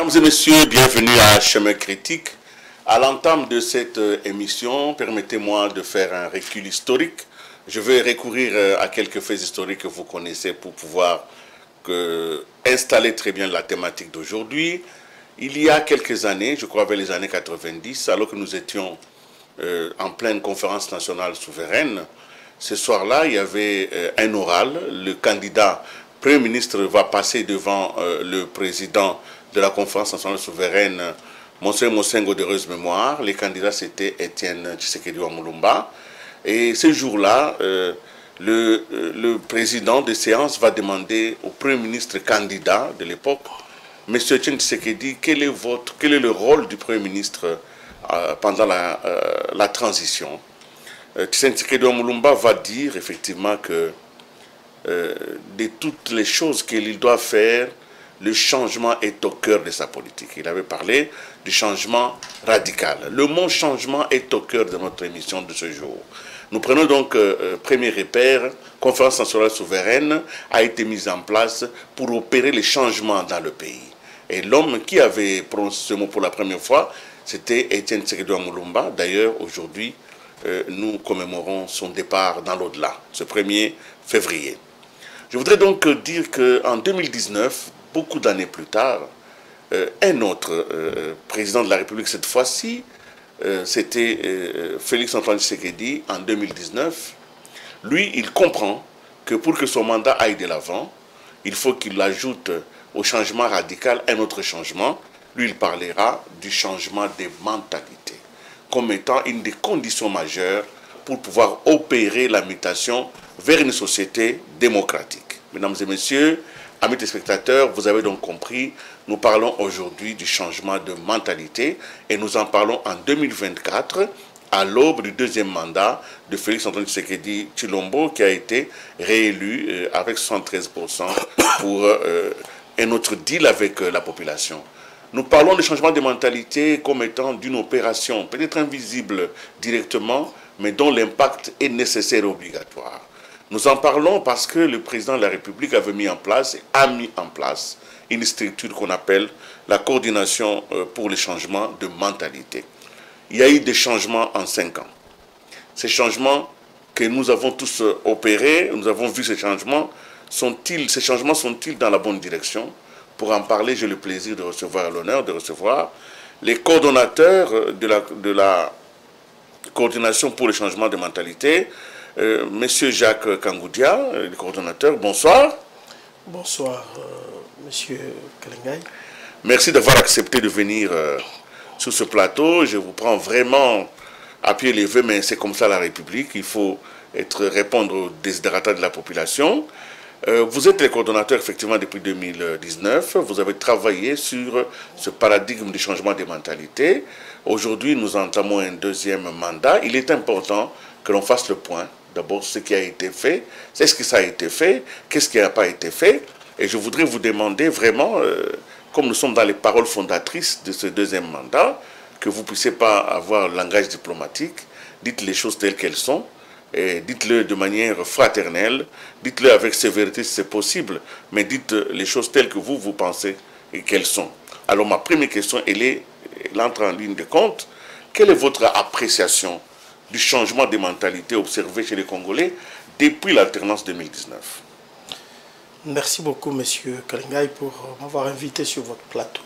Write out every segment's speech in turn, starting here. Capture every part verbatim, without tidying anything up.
Mesdames et messieurs, bienvenue à Chemin Critique. À l'entame de cette émission, permettez-moi de faire un recul historique. Je vais recourir à quelques faits historiques que vous connaissez pour pouvoir que, installer très bien la thématique d'aujourd'hui. Il y a quelques années, je crois vers les années quatre-vingt-dix, alors que nous étions euh, en pleine conférence nationale souveraine, ce soir-là, il y avait euh, un oral. Le candidat Premier ministre va passer devant euh, le président de la conférence nationale souveraine, Monseigneur Mosengo de heureuse mémoire. Les candidats, c'était Étienne Tshisekedi Wamulumba. Et ce jour-là, euh, le, le président de séance va demander au Premier ministre candidat de l'époque, M. Étienne Tshisekedi, quel est, votre, quel est le rôle du Premier ministre euh, pendant la, euh, la transition. euh, Tshisekedi Wamulumba va dire effectivement que euh, de toutes les choses qu'il doit faire, le changement est au cœur de sa politique. Il avait parlé du changement radical. Le mot changement est au cœur de notre émission de ce jour. Nous prenons donc euh, premier repère, conférence nationale souveraine a été mise en place pour opérer les changements dans le pays. Et l'homme qui avait prononcé ce mot pour la première fois, c'était Étienne Tshisekedi Wamulumba. D'ailleurs, aujourd'hui, euh, nous commémorons son départ dans l'au-delà, ce premier février. Je voudrais donc dire qu'en deux mille dix-neuf, beaucoup d'années plus tard, euh, un autre euh, président de la République, cette fois-ci, euh, c'était euh, Félix-Antoine Tshisekedi, en deux mille dix-neuf. Lui, il comprend que pour que son mandat aille de l'avant, il faut qu'il ajoute au changement radical un autre changement. Lui, il parlera du changement des mentalités, comme étant une des conditions majeures pour pouvoir opérer la mutation vers une société démocratique. Mesdames et messieurs, amis téléspectateurs, vous avez donc compris, nous parlons aujourd'hui du changement de mentalité et nous en parlons en deux mille vingt-quatre, à l'aube du deuxième mandat de Félix-Antoine Tshisekedi Tshilombo, qui a été réélu euh, avec soixante-treize pour cent pour euh, un autre deal avec euh, la population. Nous parlons du changement de mentalité comme étant d'une opération peut-être invisible directement, mais dont l'impact est nécessaire et obligatoire. Nous en parlons parce que le président de la République avait mis en place, et a mis en place, une structure qu'on appelle la coordination pour les changements de mentalité. Il y a eu des changements en cinq ans. Ces changements que nous avons tous opérés, nous avons vu ces changements, sont-ils, ces changements sont-ils dans la bonne direction? Pour en parler, j'ai le plaisir de recevoir, l'honneur de recevoir les coordonnateurs de la, de la coordination pour le changement de mentalité. Euh, Monsieur Jacques Kangoudia, le coordonnateur, bonsoir. Bonsoir, euh, Monsieur Kalengay. Merci d'avoir accepté de venir euh, sur ce plateau. Je vous prends vraiment à pied levé, mais c'est comme ça la République. Il faut être, répondre aux desiderata de la population. Euh, vous êtes le coordonnateur effectivement depuis deux mille dix-neuf. Vous avez travaillé sur ce paradigme du changement des mentalités. Aujourd'hui, nous entamons un deuxième mandat. Il est important que l'on fasse le point. D'abord, ce qui a été fait, c'est ce que ça a été fait, qu'est-ce qui n'a pas été fait. Et je voudrais vous demander vraiment, euh, comme nous sommes dans les paroles fondatrices de ce deuxième mandat, que vous ne puissiez pas avoir le langage diplomatique, dites les choses telles qu'elles sont, et dites-le de manière fraternelle, dites-le avec sévérité si c'est possible, mais dites les choses telles que vous, vous pensez qu'elles sont. Alors ma première question, elle est, elle entre en ligne de compte. Quelle est votre appréciation du changement des mentalités observé chez les Congolais depuis l'alternance deux mille dix-neuf? Merci beaucoup, Monsieur Kalengay, pour m'avoir invité sur votre plateau.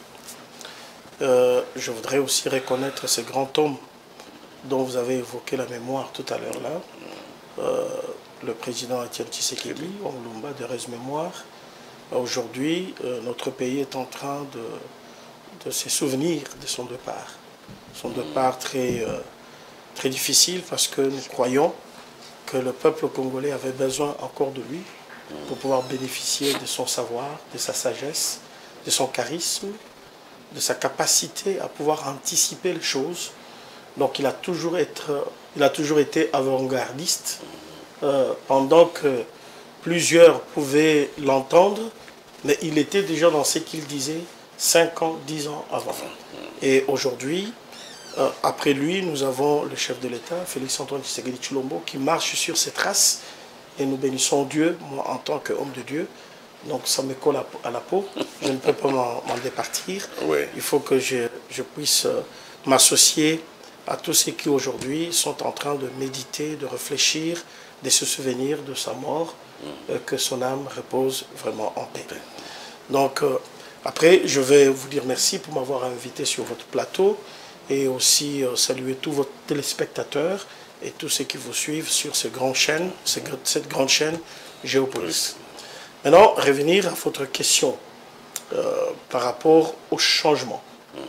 Euh, je voudrais aussi reconnaître ce grand homme dont vous avez évoqué la mémoire tout à l'heure là, euh, le président Étienne Tshisekedi Wamulumba de heureuse mémoire. Aujourd'hui, euh, notre pays est en train de, de se souvenir de son départ. Son départ très... Euh, très difficile parce que nous croyons que le peuple congolais avait besoin encore de lui pour pouvoir bénéficier de son savoir, de sa sagesse, de son charisme, de sa capacité à pouvoir anticiper les choses. Donc il a toujours, être, il a toujours été avant-gardiste euh, pendant que plusieurs pouvaient l'entendre, mais il était déjà dans ce qu'il disait cinq ans, dix ans avant. Et aujourd'hui, Euh, après lui, nous avons le chef de l'État, Félix-Antoine Tshisekedi Tshilombo, qui marche sur ses traces. Et nous bénissons Dieu, moi en tant qu'homme de Dieu, donc ça me colle à, à la peau. Je ne peux pas m'en départir. Oui. Il faut que je, je puisse euh, m'associer à tous ceux qui aujourd'hui sont en train de méditer, de réfléchir, de se souvenir de sa mort, euh, que son âme repose vraiment en paix. Donc, euh, après, je vais vous dire merci pour m'avoir invité sur votre plateau et aussi euh, saluer tous vos téléspectateurs et tous ceux qui vous suivent sur ces grandes chaînes, cette grande chaîne Géopolis. Maintenant, revenir à votre question euh, par rapport au changement.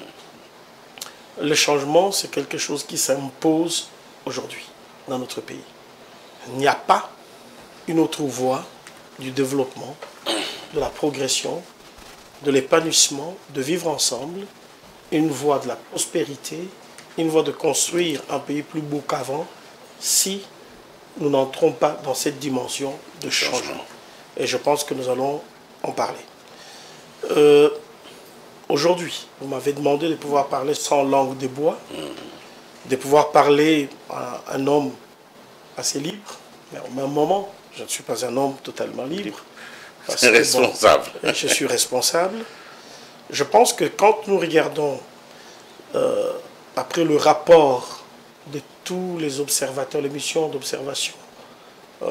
Le changement, c'est quelque chose qui s'impose aujourd'hui dans notre pays. Il n'y a pas une autre voie du développement, de la progression, de l'épanouissement, de vivre ensemble, une voie de la prospérité, une voie de construire un pays plus beau qu'avant, si nous n'entrons pas dans cette dimension de changement. Et je pense que nous allons en parler. Euh, Aujourd'hui, vous m'avez demandé de pouvoir parler sans langue de bois, de pouvoir parler à un homme assez libre, mais au même moment, je ne suis pas un homme totalement libre. C'est responsable. Bon, je suis responsable. Je pense que quand nous regardons, euh, après le rapport de tous les observateurs, les missions d'observation euh,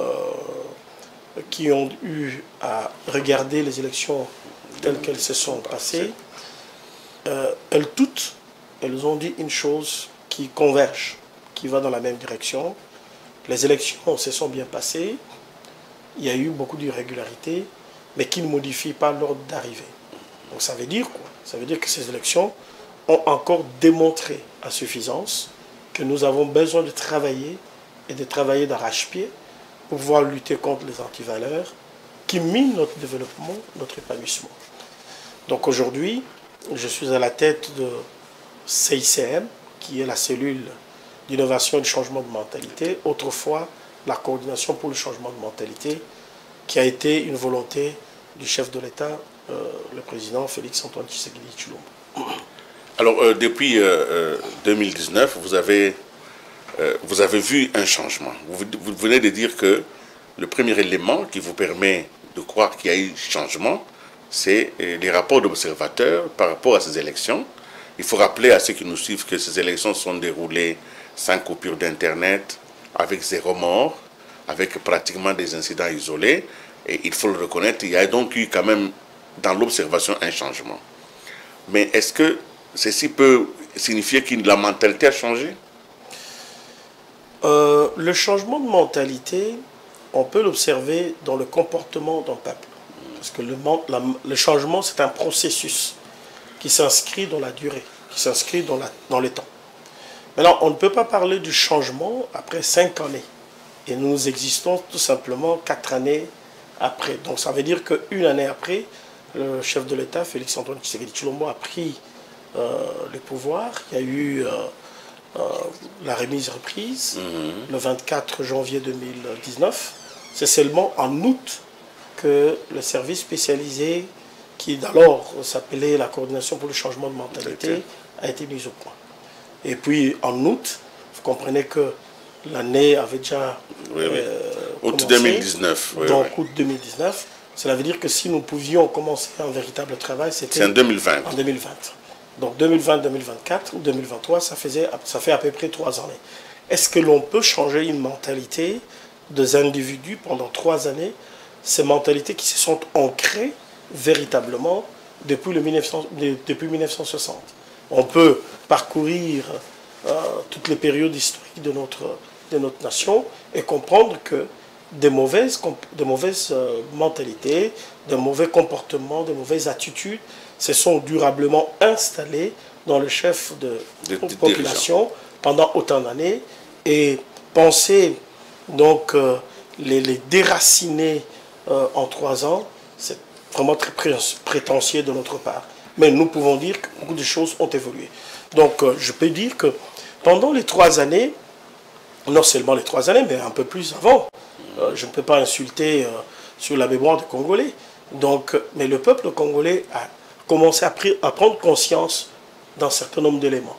qui ont eu à regarder les élections telles qu'elles se sont passées, euh, elles toutes, elles ont dit une chose qui converge, qui va dans la même direction. Les élections se sont bien passées, il y a eu beaucoup d'irrégularités, mais qui ne modifient pas l'ordre d'arrivée. Donc ça veut dire quoi? Ça veut dire que ces élections ont encore démontré à suffisance que nous avons besoin de travailler et de travailler d'arrache-pied pour pouvoir lutter contre les antivaleurs qui minent notre développement, notre épanouissement. Donc aujourd'hui, je suis à la tête de C I C M, qui est la cellule d'innovation et de changement de mentalité, autrefois la coordination pour le changement de mentalité, qui a été une volonté du chef de l'État, euh, le président Félix-Antoine Tshisekedi Tshilombo. Alors, euh, depuis euh, deux mille dix-neuf, vous avez, euh, vous avez vu un changement. Vous, vous venez de dire que le premier élément qui vous permet de croire qu'il y a eu changement, c'est les rapports d'observateurs par rapport à ces élections. Il faut rappeler à ceux qui nous suivent que ces élections sont déroulées sans coupure d'Internet, avec zéro mort, avec pratiquement des incidents isolés. Et il faut le reconnaître, il y a donc eu quand même dans l'observation un changement. Mais est-ce que ceci peut signifier que la mentalité a changé? euh, Le changement de mentalité, on peut l'observer dans le comportement d'un peuple. Parce que le, la, le changement, c'est un processus qui s'inscrit dans la durée, qui s'inscrit dans, dans le temps. Maintenant, on ne peut pas parler du changement après cinq années. Et nous existons tout simplement quatre années après. Donc ça veut dire qu'une année après, le chef de l'État, Félix-Antoine Tshisekedi Tshilombo, a pris euh, le pouvoir. Il y a eu euh, euh, la remise-reprise mmh. le vingt-quatre janvier deux mille dix-neuf. C'est seulement en août que le service spécialisé, qui d'alors s'appelait la coordination pour le changement de mentalité, a été mis au point. Et puis en août, vous comprenez que l'année avait déjà oui, oui. Euh, août commencé, deux mille dix-neuf. Oui, donc oui. août deux mille dix-neuf, cela veut dire que si nous pouvions commencer un véritable travail, c'était en deux mille vingt. En deux mille vingt. Donc deux mille vingt, deux mille vingt-quatre ou deux mille vingt-trois, ça, faisait, ça fait à peu près trois années. Est-ce que l'on peut changer une mentalité des individus pendant trois années, ces mentalités qui se sont ancrées véritablement depuis, le mille neuf cents, depuis mille neuf cent soixante? On peut parcourir euh, toutes les périodes historiques de notre, de notre nation et comprendre que des mauvaises, de mauvaises euh, mentalités, de mauvais comportements, de mauvaises attitudes se sont durablement installées dans le chef de, de, de population dirigeants. Pendant autant d'années, et penser donc euh, les, les déraciner euh, en trois ans, c'est vraiment très prétentieux de notre part. Mais nous pouvons dire que beaucoup de choses ont évolué. Donc euh, je peux dire que pendant les trois années, non seulement les trois années, mais un peu plus avant, euh, je ne peux pas insulter euh, sur la mémoire des Congolais. Donc, mais le peuple congolais a commencé à, à prendre conscience d'un certain nombre d'éléments.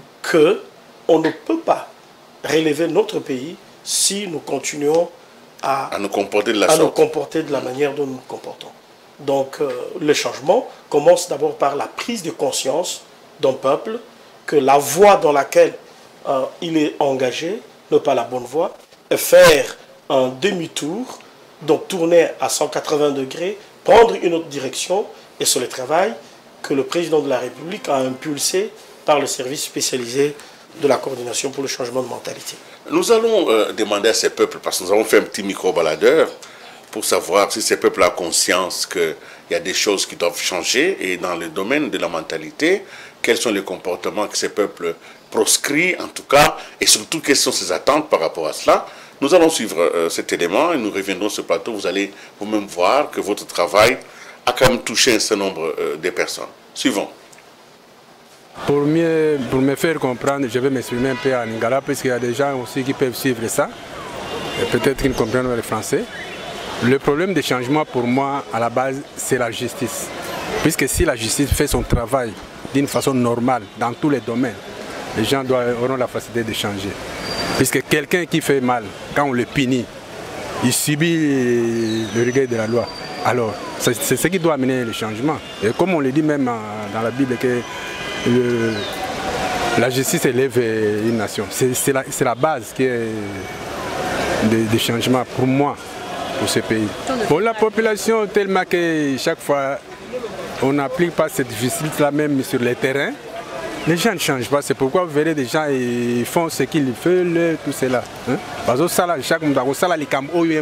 Qu'on ne peut pas relever notre pays si nous continuons à, à, nous, comporter de la à sorte. nous comporter de la manière dont nous nous comportons. Donc euh, le changement commence d'abord par la prise de conscience d'un peuple que la voie dans laquelle euh, il est engagé n'est pas la bonne voie, et faire un demi-tour, donc tourner à cent quatre-vingts degrés, prendre une autre direction, et c'est le travail que le président de la République a impulsé par le service spécialisé de la coordination pour le changement de mentalité. Nous allons euh, demander à ces peuples, parce que nous avons fait un petit micro-baladeur, pour savoir si ces peuples ont conscience qu'il y a des choses qui doivent changer, et dans le domaine de la mentalité, quels sont les comportements que ces peuples proscrivent, en tout cas, et surtout quelles sont ces attentes par rapport à cela. Nous allons suivre euh, cet élément et nous reviendrons sur ce plateau. Vous allez vous-même voir que votre travail a quand même touché un certain nombre euh, de personnes. Suivons. Pour, mieux, pour me faire comprendre, je vais m'exprimer un peu en lingala, parce qu'il y a des gens aussi qui peuvent suivre ça, et peut-être qu'ils comprennent le français. Le problème des changements, pour moi, à la base, c'est la justice. Puisque si la justice fait son travail d'une façon normale, dans tous les domaines, les gens doivent, auront la facilité de changer. Puisque quelqu'un qui fait mal, quand on le punit, il subit le regard de la loi. Alors, c'est ce qui doit amener le changement. Et comme on le dit même dans la Bible, que le, la justice élève une nation. C'est la, la base qui est des de changements pour moi, pour ce pays. Pour la population, tellement que chaque fois, on n'applique pas cette justice-là même sur le terrain, les gens ne changent pas. C'est pourquoi vous verrez des gens ils font ce qu'ils veulent, tout cela. Parce que chaque monde a les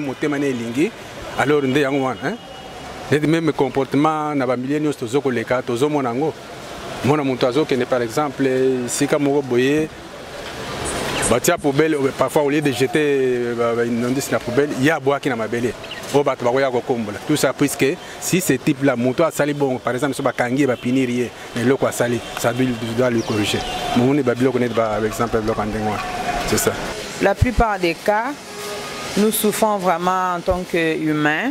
alors même comportement na ba milieu nyos tozo koleka tozo monango mona muntu azokende par exemple si ka moko boye batia poubelle parfois au lieu de jeter inondis na poubelle il y a bois qui na mabele o bato bakoya kokombola tout ça puisque si ce type là muntu asali bon par exemple so bakangi ba pinirie mais loko asali ça doit lui corriger mon ne babilo connaît par exemple loko ndengwa c'est ça. La plupart des cas nous souffrons vraiment en tant qu'humains,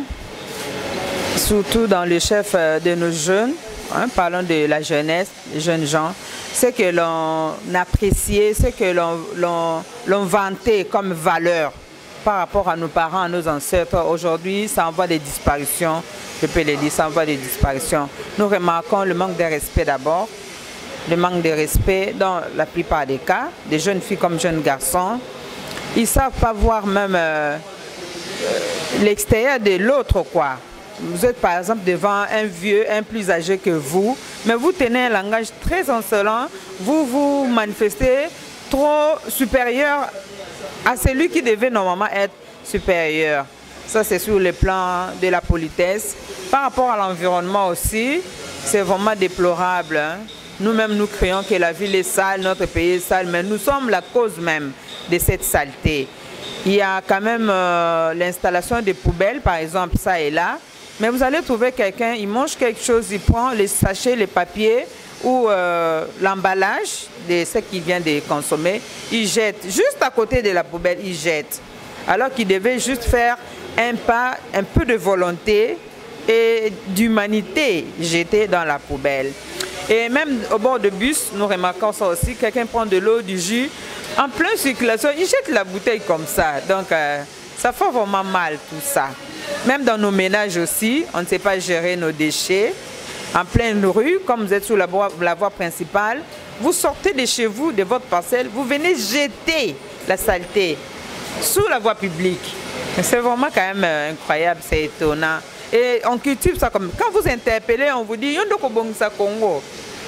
surtout dans le chef de nos jeunes, hein, parlons de la jeunesse, les jeunes gens, ce que l'on appréciait, ce que l'on vantait comme valeur par rapport à nos parents, à nos ancêtres. Aujourd'hui, ça envoie des disparitions, je peux le dire, ça envoie des disparitions. Nous remarquons le manque de respect d'abord, le manque de respect dans la plupart des cas, des jeunes filles comme jeunes garçons. Ils ne savent pas voir même euh, l'extérieur de l'autre, quoi. Vous êtes par exemple devant un vieux, un plus âgé que vous, mais vous tenez un langage très insolent, vous vous manifestez trop supérieur à celui qui devait normalement être supérieur. Ça, c'est sur le plan de la politesse. Par rapport à l'environnement aussi, c'est vraiment déplorable. Hein. Nous-mêmes, nous créons que la ville est sale, notre pays est sale, mais nous sommes la cause même de cette saleté. Il y a quand même euh, l'installation des poubelles, par exemple, ça et là. Mais vous allez trouver quelqu'un, il mange quelque chose, il prend les sachets, les papiers ou euh, l'emballage de ce qu'il vient de consommer, il jette. Juste à côté de la poubelle, il jette. Alors qu'il devait juste faire un pas, un peu de volonté et d'humanité jeter dans la poubelle. Et même au bord de bus, nous remarquons ça aussi, quelqu'un prend de l'eau, du jus, en pleine circulation, il jette la bouteille comme ça. Donc, euh, ça fait vraiment mal tout ça. Même dans nos ménages aussi, on ne sait pas gérer nos déchets. En pleine rue, comme vous êtes sur la voie, la voie principale, vous sortez de chez vous, de votre parcelle, vous venez jeter la saleté sur la voie publique. C'est vraiment quand même euh, incroyable, c'est étonnant. Et on cultive ça comme... Quand vous interpellez, on vous dit « Yondoko bongsa Congo ».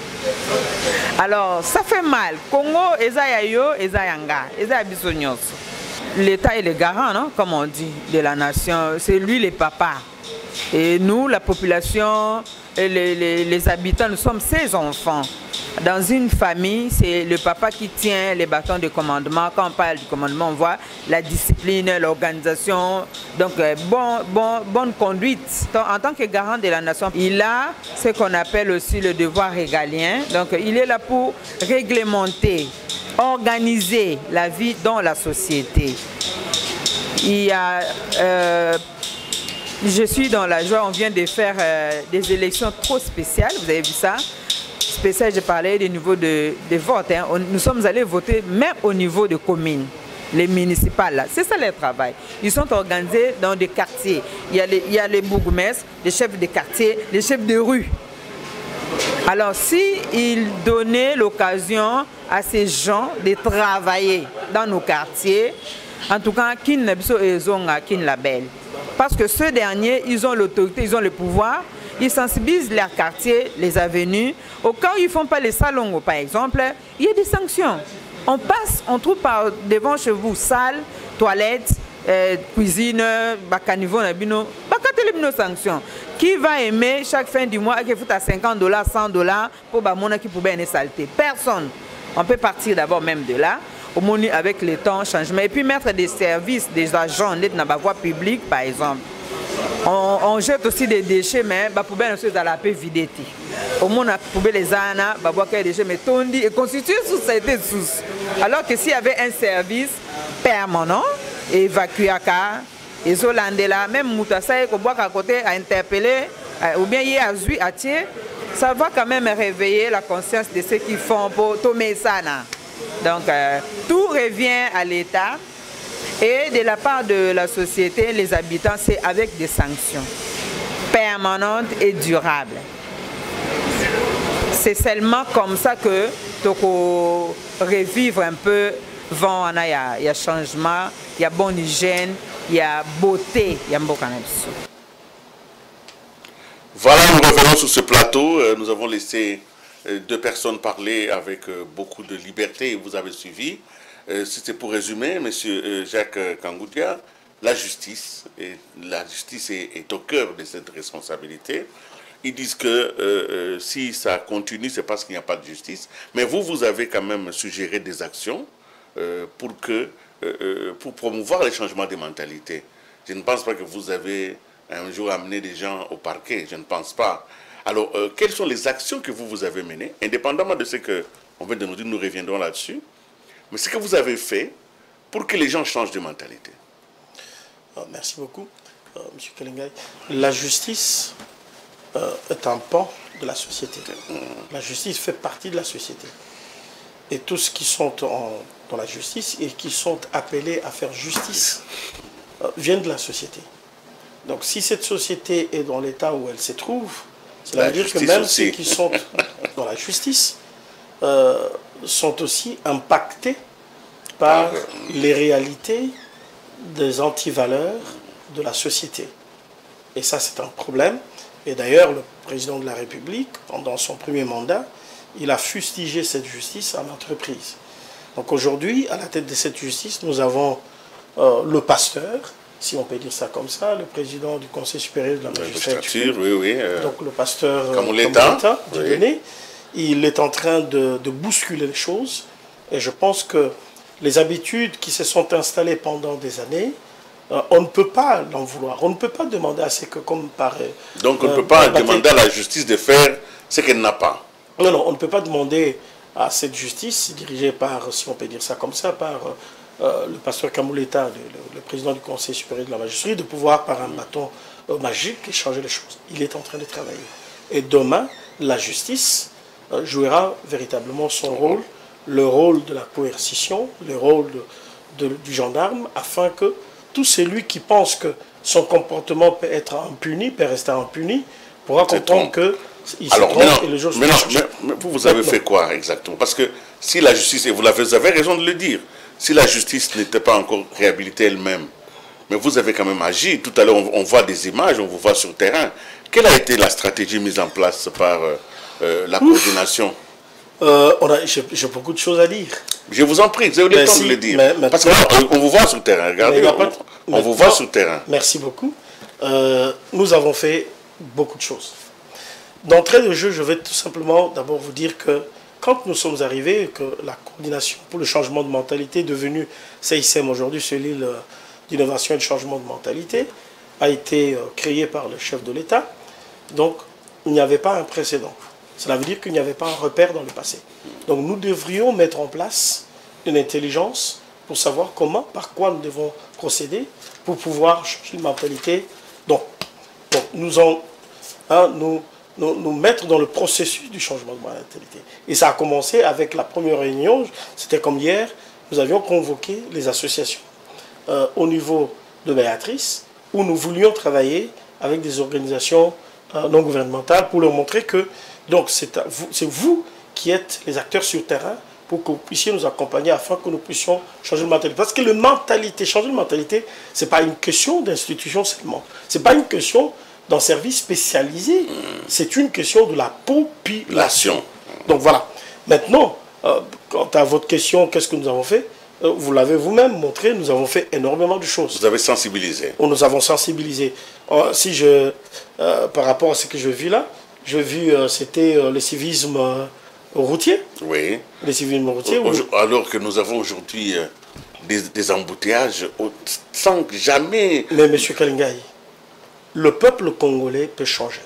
Alors, ça fait mal. Congo, eza yo, eza yanga, eza bisognos. L'État est le garant, non? Comme on dit, de la nation. C'est lui le papa. Et nous, la population, et les, les, les habitants, nous sommes ses enfants. Dans une famille, c'est le papa qui tient les bâtons de commandement. Quand on parle du commandement, on voit la discipline, l'organisation. Donc, bon, bon, bonne conduite. En tant que garant de la nation, il a ce qu'on appelle aussi le devoir régalien. Donc, il est là pour réglementer, organiser la vie dans la société. Il y a... Euh, je suis dans la joie, on vient de faire euh, des élections trop spéciales, vous avez vu ça? Spécial, j'ai parlé du niveau de, de vote. Hein. Nous sommes allés voter même au niveau de communes. les municipales, là. C'est ça leur travail. Ils sont organisés dans des quartiers. Il y a les, il y a les bourgmestres, les chefs de quartier, les chefs de rue. Alors, s'ils donnaient l'occasion à ces gens de travailler dans nos quartiers, en tout cas, qui ne sont label. Parce que ceux derniers, ils ont l'autorité, ils ont le pouvoir, ils sensibilisent leurs quartiers, les avenues. Au cas où ils ne font pas les salons, par exemple, il y a des sanctions. On passe, on trouve par devant chez vous salle, toilettes, euh, cuisine, bacaniveau, nabino, bacatelebino sanctions. Qui va aimer chaque fin du mois qu'il faut à cinquante dollars, cent dollars pour bamona qui pouvait être saleté? Personne. On peut partir d'abord même de là, au moins avec le temps, changement, et puis mettre des services, des agents dans la voie publique, par exemple. On, on jette aussi des déchets, mais la poubelle est dans la paix vidée. Au moins, la poubelle les ana, les déchets, mais tondi et constitué sous cette source. Alors que s'il y avait un service permanent, évacué à car, et Zolandela, même Moutassay, qu'on voit qu'à côté, à interpeller, ou bien y a Zui à tirer, ça va quand même réveiller la conscience de ceux qui font pour tomber ça. Donc, euh, tout revient à l'État. Et de la part de la société, les habitants, c'est avec des sanctions permanentes et durables. C'est seulement comme ça que tu peux revivre un peu. Vent, il y a, il y a changement, il y a bonne hygiène, il y a beauté, il y a un beau cannabis. Voilà, nous revenons sur ce plateau. Nous avons laissé deux personnes parler avec beaucoup de liberté et vous avez suivi. Si c'est pour résumer, M. Jacques Kangoudia, la justice, et la justice est, est au cœur de cette responsabilité. Ils disent que euh, euh, si ça continue, c'est parce qu'il n'y a pas de justice. Mais vous, vous avez quand même suggéré des actions euh, pour, que, euh, pour promouvoir les changements de mentalité. Je ne pense pas que vous avez un jour amené des gens au parquet, je ne pense pas. Alors, euh, quelles sont les actions que vous, vous avez menées, indépendamment de ce qu'on vient de nous dire, nous reviendrons là-dessus. Mais ce que vous avez fait pour que les gens changent de mentalité. Oh, merci beaucoup, euh, M. Kalingay. La justice euh, est un pan de la société. Mmh. La justice fait partie de la société. Et tous ceux qui sont en, dans la justice et qui sont appelés à faire justice euh, viennent de la société. Donc si cette société est dans l'état où elle se trouve, cela veut dire que même aussi. Ceux qui sont dans la justice euh, sont aussi impactés par les réalités des antivaleurs de la société. Et ça, c'est un problème. Et d'ailleurs, le président de la République, pendant son premier mandat, il a fustigé cette justice à l'entreprise. Donc aujourd'hui, à la tête de cette justice, nous avons euh, le pasteur, si on peut dire ça comme ça, le président du Conseil supérieur de la magistrature, oui, oui, euh, donc le pasteur Kamuleta, oui. Il est en train de, de bousculer les choses. Et je pense que les habitudes qui se sont installées pendant des années, euh, on ne peut pas l'en vouloir. On ne peut pas demander à ce que, comme par... Donc on ne euh, peut pas demander à la justice de faire ce qu'elle n'a pas. Non, non, on ne peut pas demander à cette justice, dirigée par, si on peut dire ça comme ça, par euh, le pasteur Kamuleta, le, le, le président du Conseil supérieur de la magistrature, de pouvoir, par un bâton euh, magique, changer les choses. Il est en train de travailler. Et demain, la justice euh, jouera véritablement son rôle, le rôle de la coercition, le rôle de, de, du gendarme, afin que tout celui qui pense que son comportement peut être impuni, peut rester impuni, pourra comprendre que il Alors, se trompe maintenant, et les choses maintenant, mais, mais vous, vous avez fait quoi exactement? Parce que si la justice, et vous avez, vous avez raison de le dire, si la justice n'était pas encore réhabilitée elle-même, mais vous avez quand même agi. Tout à l'heure, on, on voit des images, on vous voit sur le terrain. Quelle a été la stratégie mise en place par euh, euh, la Ouf. coordination? Euh, J'ai beaucoup de choses à dire. Je vous en prie, vous avez le temps si, de le dire. Mais, mais Parce qu'on on vous voit sur le terrain, regardez, on, de, on vous voit sur le terrain. Merci beaucoup. Euh, nous avons fait beaucoup de choses. D'entrée de jeu, je vais tout simplement d'abord vous dire que quand nous sommes arrivés, que la coordination pour le changement de mentalité, devenue C I C M aujourd'hui, cellule d'innovation et de changement de mentalité, a été créée par le chef de l'État. Donc, il n'y avait pas un précédent. Cela veut dire qu'il n'y avait pas un repère dans le passé. Donc nous devrions mettre en place une intelligence pour savoir comment, par quoi nous devons procéder pour pouvoir changer de mentalité. Donc, donc nous, en, hein, nous, nous, nous mettre dans le processus du changement de mentalité. Et ça a commencé avec la première réunion, c'était comme hier, nous avions convoqué les associations euh, au niveau de Béatrice, où nous voulions travailler avec des organisations euh, non gouvernementales pour leur montrer que donc c'est vous, c'est vous qui êtes les acteurs sur le terrain pour que vous puissiez nous accompagner afin que nous puissions changer de mentalité. Parce que la mentalité, changer de mentalité, ce n'est pas une question d'institution seulement. Ce n'est pas une question d'un service spécialisé. C'est une question de la population. Donc voilà. Maintenant, euh, quant à votre question, qu'est-ce que nous avons fait? euh, Vous l'avez vous-même montré, nous avons fait énormément de choses. Vous avez sensibilisé. Nous avons sensibilisé. Euh, si je, euh, par rapport à ce que je vis là, je vis, euh, c'était euh, le civisme euh, routier. Oui. Le civisme routier. Au, où... Alors que nous avons aujourd'hui euh, des, des embouteillages sans jamais... Mais M. Kalingai, le peuple congolais peut changer.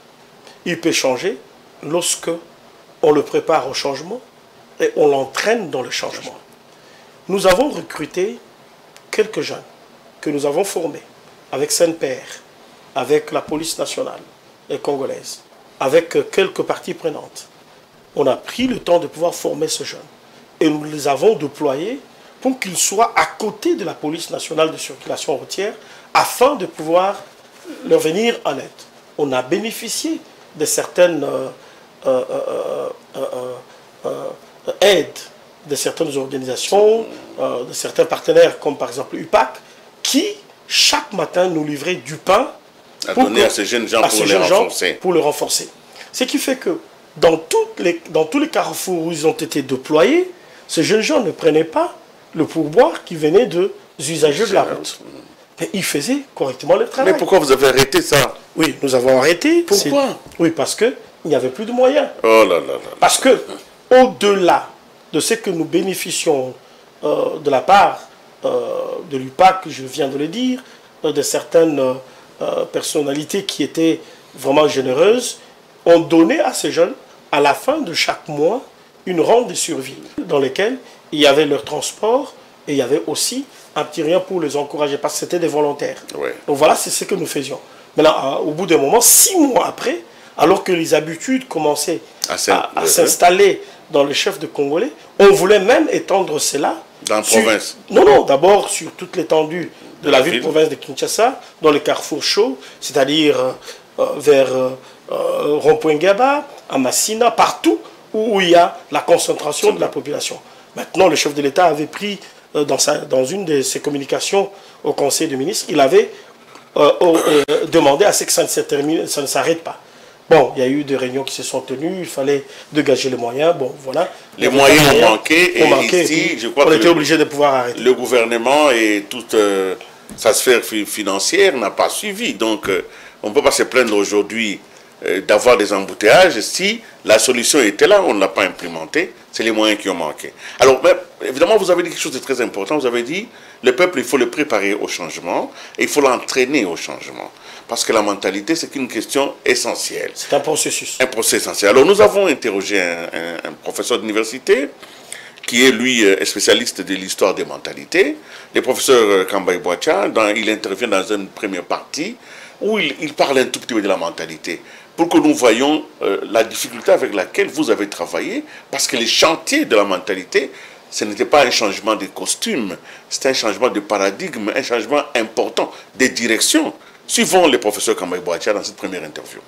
Il peut changer lorsque on le prépare au changement et on l'entraîne dans le changement. Nous avons recruté quelques jeunes que nous avons formés avec Saint-Père, avec la police nationale et congolaise, avec quelques parties prenantes. On a pris le temps de pouvoir former ces jeunes et nous les avons déployés pour qu'ils soient à côté de la police nationale de circulation routière afin de pouvoir leur venir en aide. On a bénéficié de certaines euh, euh, euh, euh, euh, euh, aides de certaines organisations, euh, de certains partenaires comme par exemple U P A C, qui chaque matin nous livraient du pain à donner que, à ces jeunes gens, pour, ces les jeunes gens pour le renforcer. Ce qui fait que dans, toutes les, dans tous les carrefours où ils ont été déployés, ces jeunes gens ne prenaient pas le pourboire qui venait des usagers de la route. Mais ils faisaient correctement le travail. Mais pourquoi vous avez arrêté ça? Oui, nous avons arrêté. Pourquoi? Oui, parce qu'il n'y avait plus de moyens. Oh là là là. Parce que, au-delà de ce que nous bénéficions euh, de la part euh, de l'U P A C, je viens de le dire, euh, de certaines euh, personnalités qui étaient vraiment généreuses, ont donné à ces jeunes, à la fin de chaque mois, une rente de survie dans laquelle il y avait leur transport et il y avait aussi un petit rien pour les encourager parce que c'était des volontaires. Ouais. Donc voilà, c'est ce que nous faisions. Maintenant, au bout d'un moment, six mois après, alors que les habitudes commençaient à, à s'installer dans le chef de Congolais, on voulait même étendre cela. Dans la sur, province? Non, non, d'abord sur toute l'étendue de la, la ville-province de Kinshasa, dans les carrefours chauds, c'est-à-dire euh, vers euh, euh, Rond-Point-Gaba, à Massina, partout où il y a la concentration de la population. Maintenant, le chef de l'État avait pris, euh, dans, sa, dans une de ses communications au Conseil des ministres, il avait euh, euh, demandé à ce que ça ne se termine, ça ne s'arrête pas. Bon, il y a eu des réunions qui se sont tenues, il fallait dégager les moyens, bon, voilà. Les moyens ont manqué, et manqué, ici, et je crois on que était obligé de pouvoir arrêter. Le gouvernement et toute euh, sa sphère financière n'a pas suivi. Donc, euh, on ne peut pas se plaindre aujourd'hui euh, d'avoir des embouteillages. Si la solution était là, on ne l'a pas implémentée, c'est les moyens qui ont manqué. Alors, ben, évidemment, vous avez dit quelque chose de très important. Vous avez dit, le peuple, il faut le préparer au changement, et il faut l'entraîner au changement. Parce que la mentalité, c'est une question essentielle. C'est un processus. Un processus essentiel. Alors, nous avons interrogé un, un, un professeur d'université qui est, lui, spécialiste de l'histoire des mentalités, le professeur Kambaï Boacha. Dans, il intervient dans une première partie où il, il parle un tout petit peu de la mentalité, pour que nous voyions euh, la difficulté avec laquelle vous avez travaillé, parce que les chantiers de la mentalité, ce n'était pas un changement de costume, c'était un changement de paradigme, un changement important de direction. Suivons le professeur Kambaï Boacha dans cette première interview.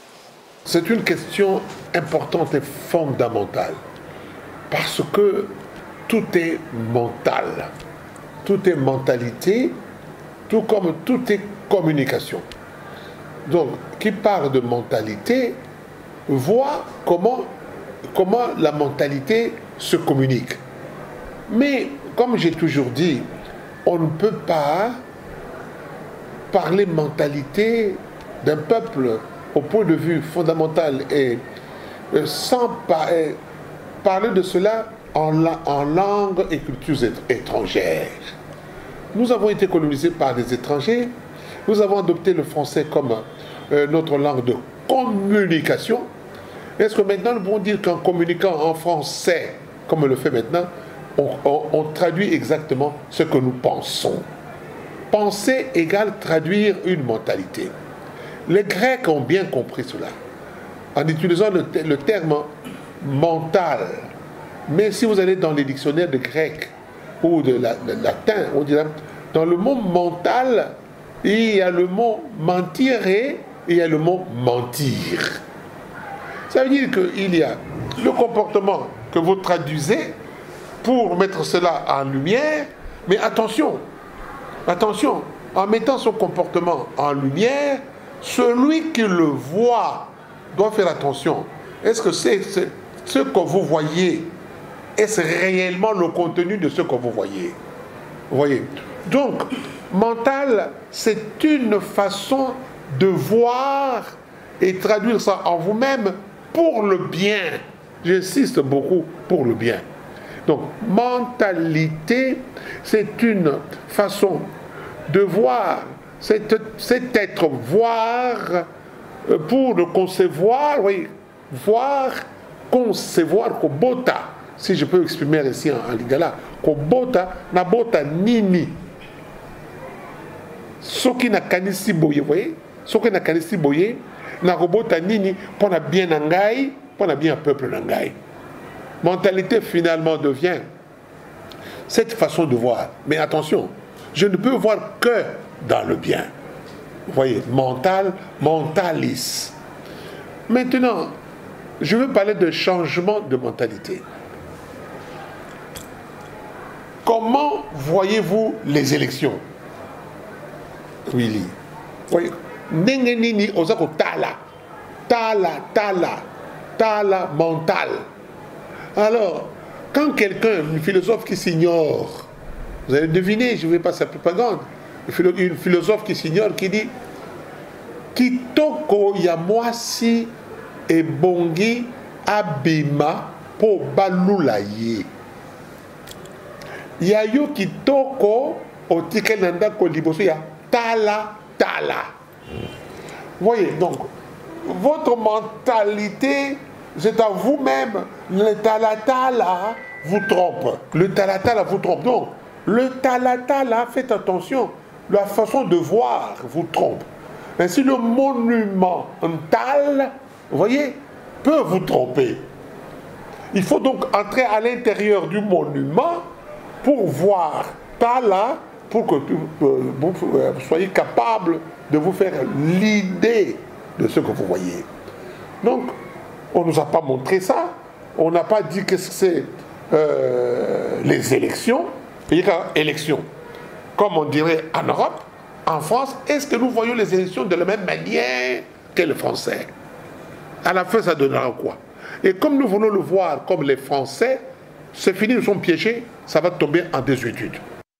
C'est une question importante et fondamentale, parce que tout est mental, tout est mentalité, tout comme tout est communication. Donc, qui parle de mentalité, voit comment, comment la mentalité se communique. Mais, comme j'ai toujours dit, on ne peut pas parler mentalité d'un peuple au point de vue fondamental et euh, sans par, euh, parler de cela en, la, en langue et cultures étrangères. Nous avons été colonisés par des étrangers, nous avons adopté le français comme euh, notre langue de communication. Est-ce que maintenant nous pouvons dire qu'en communiquant en français, comme on le fait maintenant, on, on, on traduit exactement ce que nous pensons? Penser égale traduire une mentalité. Les Grecs ont bien compris cela, en utilisant le, le terme mental. Mais si vous allez dans les dictionnaires de grec, ou de, la, de latin, on dirait, dans le mot mental, il y a le mot mentir et il y a le mot mentir. Ça veut dire qu'il y a le comportement que vous traduisez pour mettre cela en lumière, mais attention, attention, en mettant son comportement en lumière, celui qui le voit doit faire attention. Est-ce que c'est ce que vous voyez, est-ce réellement le contenu de ce que vous voyez? Vous voyez? Donc, mental, c'est une façon de voir et traduire ça en vous-même pour le bien. J'insiste beaucoup, pour le bien. Donc, mentalité, c'est une façon de voir, c'est être voir pour le concevoir, oui, voir, concevoir, kobota, si je peux exprimer ici en, en lingala, kobota, nabota nini. Soki na kanisi boye, vous voyez, soki na kanisi boye, na kobota nini, pour na bien nangai, pour na bien peuple nangai. Mentalité finalement devient cette façon de voir. Mais attention, je ne peux voir que dans le bien. Vous voyez, mental, mentalis. Maintenant, je veux parler de changement de mentalité. Comment voyez-vous les élections? Willy. Voyez, nengenini osako tala, tala, tala, tala mental. Alors, quand quelqu'un, un philosophe qui s'ignore, vous allez deviner, je ne vais pas sa propagande, une philosophe qui s'ignore, qui dit Kitoko yamwasi e bongi abima po balulaye. Yayo kitoko otike nanda ko liboso ya tala tala. Voyez, donc, votre mentalité, c'est à vous-même. Le talatala vous trompe. Le talatala vous trompe. Donc, le talatala, faites attention, la façon de voir vous trompe. Ainsi, le monumental, vous voyez, peut vous tromper. Il faut donc entrer à l'intérieur du monument pour voir tala, pour que vous soyez capable de vous faire l'idée de ce que vous voyez. Donc, on ne nous a pas montré ça. On n'a pas dit que c'est euh, les élections. Il y a élections. Comme on dirait en Europe, en France, est-ce que nous voyons les élections de la même manière que les Français? À la fin, ça donnera quoi? Et comme nous voulons le voir comme les Français, c'est fini, nous sommes piégés, ça va tomber en désuétude.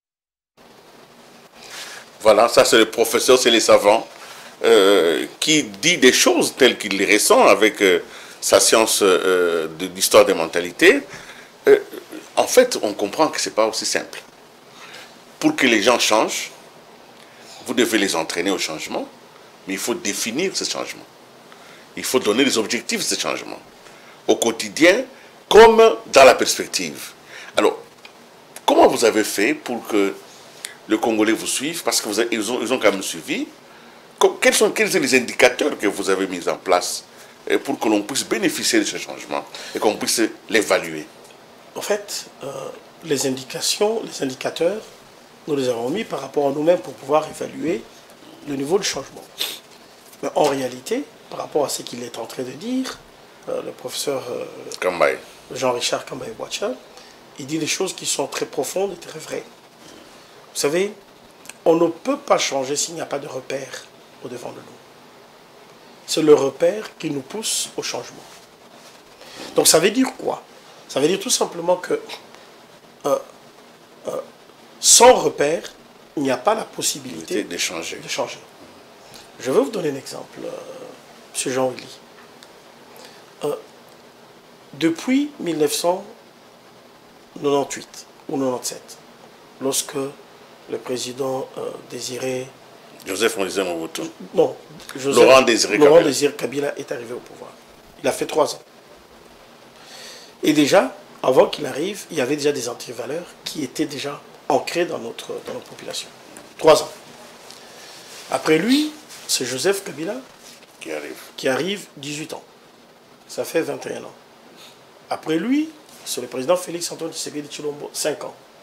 Voilà, ça c'est le professeur, c'est les savants, euh, qui dit des choses telles qu'il les ressent avec euh, sa science euh, de l'histoire des mentalités. Euh, en fait, on comprend que ce n'est pas aussi simple. Pour que les gens changent, vous devez les entraîner au changement, mais il faut définir ce changement. Il faut donner des objectifs de ce changement, au quotidien, comme dans la perspective. Alors, comment vous avez fait pour que le Congolais vous suive? Parce qu'ils ont, ils ont quand même suivi. Quels sont, quels sont les indicateurs que vous avez mis en place pour que l'on puisse bénéficier de ce changement et qu'on puisse l'évaluer? En fait, euh, les indications, les indicateurs, nous les avons mis par rapport à nous-mêmes pour pouvoir évaluer le niveau de changement. Mais en réalité, par rapport à ce qu'il est en train de dire, euh, le professeur euh, Jean-Richard Kambaye-Bouacha, il dit des choses qui sont très profondes et très vraies. Vous savez, on ne peut pas changer s'il n'y a pas de repère au devant de nous. C'est le repère qui nous pousse au changement. Donc ça veut dire quoi? Ça veut dire tout simplement que euh, euh, sans repère, il n'y a pas la possibilité de changer. de changer. Je vais vous donner un exemple, euh, M. Jean-Willy. Euh, depuis mille neuf cent quatre-vingt-dix-huit ou quatre-vingt-dix-sept, lorsque le président euh, Désiré... Joseph Moïse Mobutu. Non, Joseph, Laurent Désiré Laurent Kabila. Désiré Kabila est arrivé au pouvoir. Il a fait trois ans. Et déjà, avant qu'il arrive, il y avait déjà des antivaleurs qui étaient déjà ancrées dans notre, dans notre population. Trois ans. Après lui, c'est Joseph Kabila qui arrive. qui arrive dix-huit ans. Ça fait vingt et un ans. Après lui, c'est le président Félix Antoine Tshisekedi Tshilombo, cinq ans.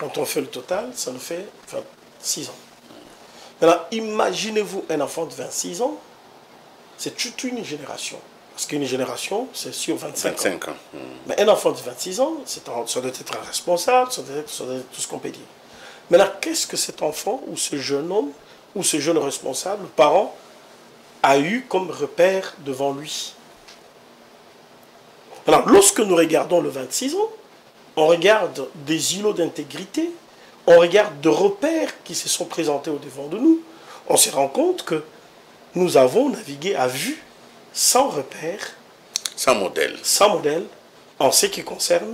Quand on fait le total, ça nous fait vingt-six ans. Maintenant, imaginez-vous un enfant de vingt-six ans, c'est toute une génération. Parce qu'une génération, c'est sur vingt-cinq, vingt-cinq ans. ans. Mmh. Mais un enfant de vingt-six ans, un, ça doit être un responsable, ça doit être, ça doit être tout ce qu'on peut dire. Maintenant, qu'est-ce que cet enfant, ou ce jeune homme, ou ce jeune responsable, parent, a eu comme repère devant lui? Alors, lorsque nous regardons le vingt-six ans, on regarde des îlots d'intégrité, on regarde de repères qui se sont présentés au devant de nous, on se rend compte que nous avons navigué à vue, sans repère, sans modèle, sans modèle en ce qui concerne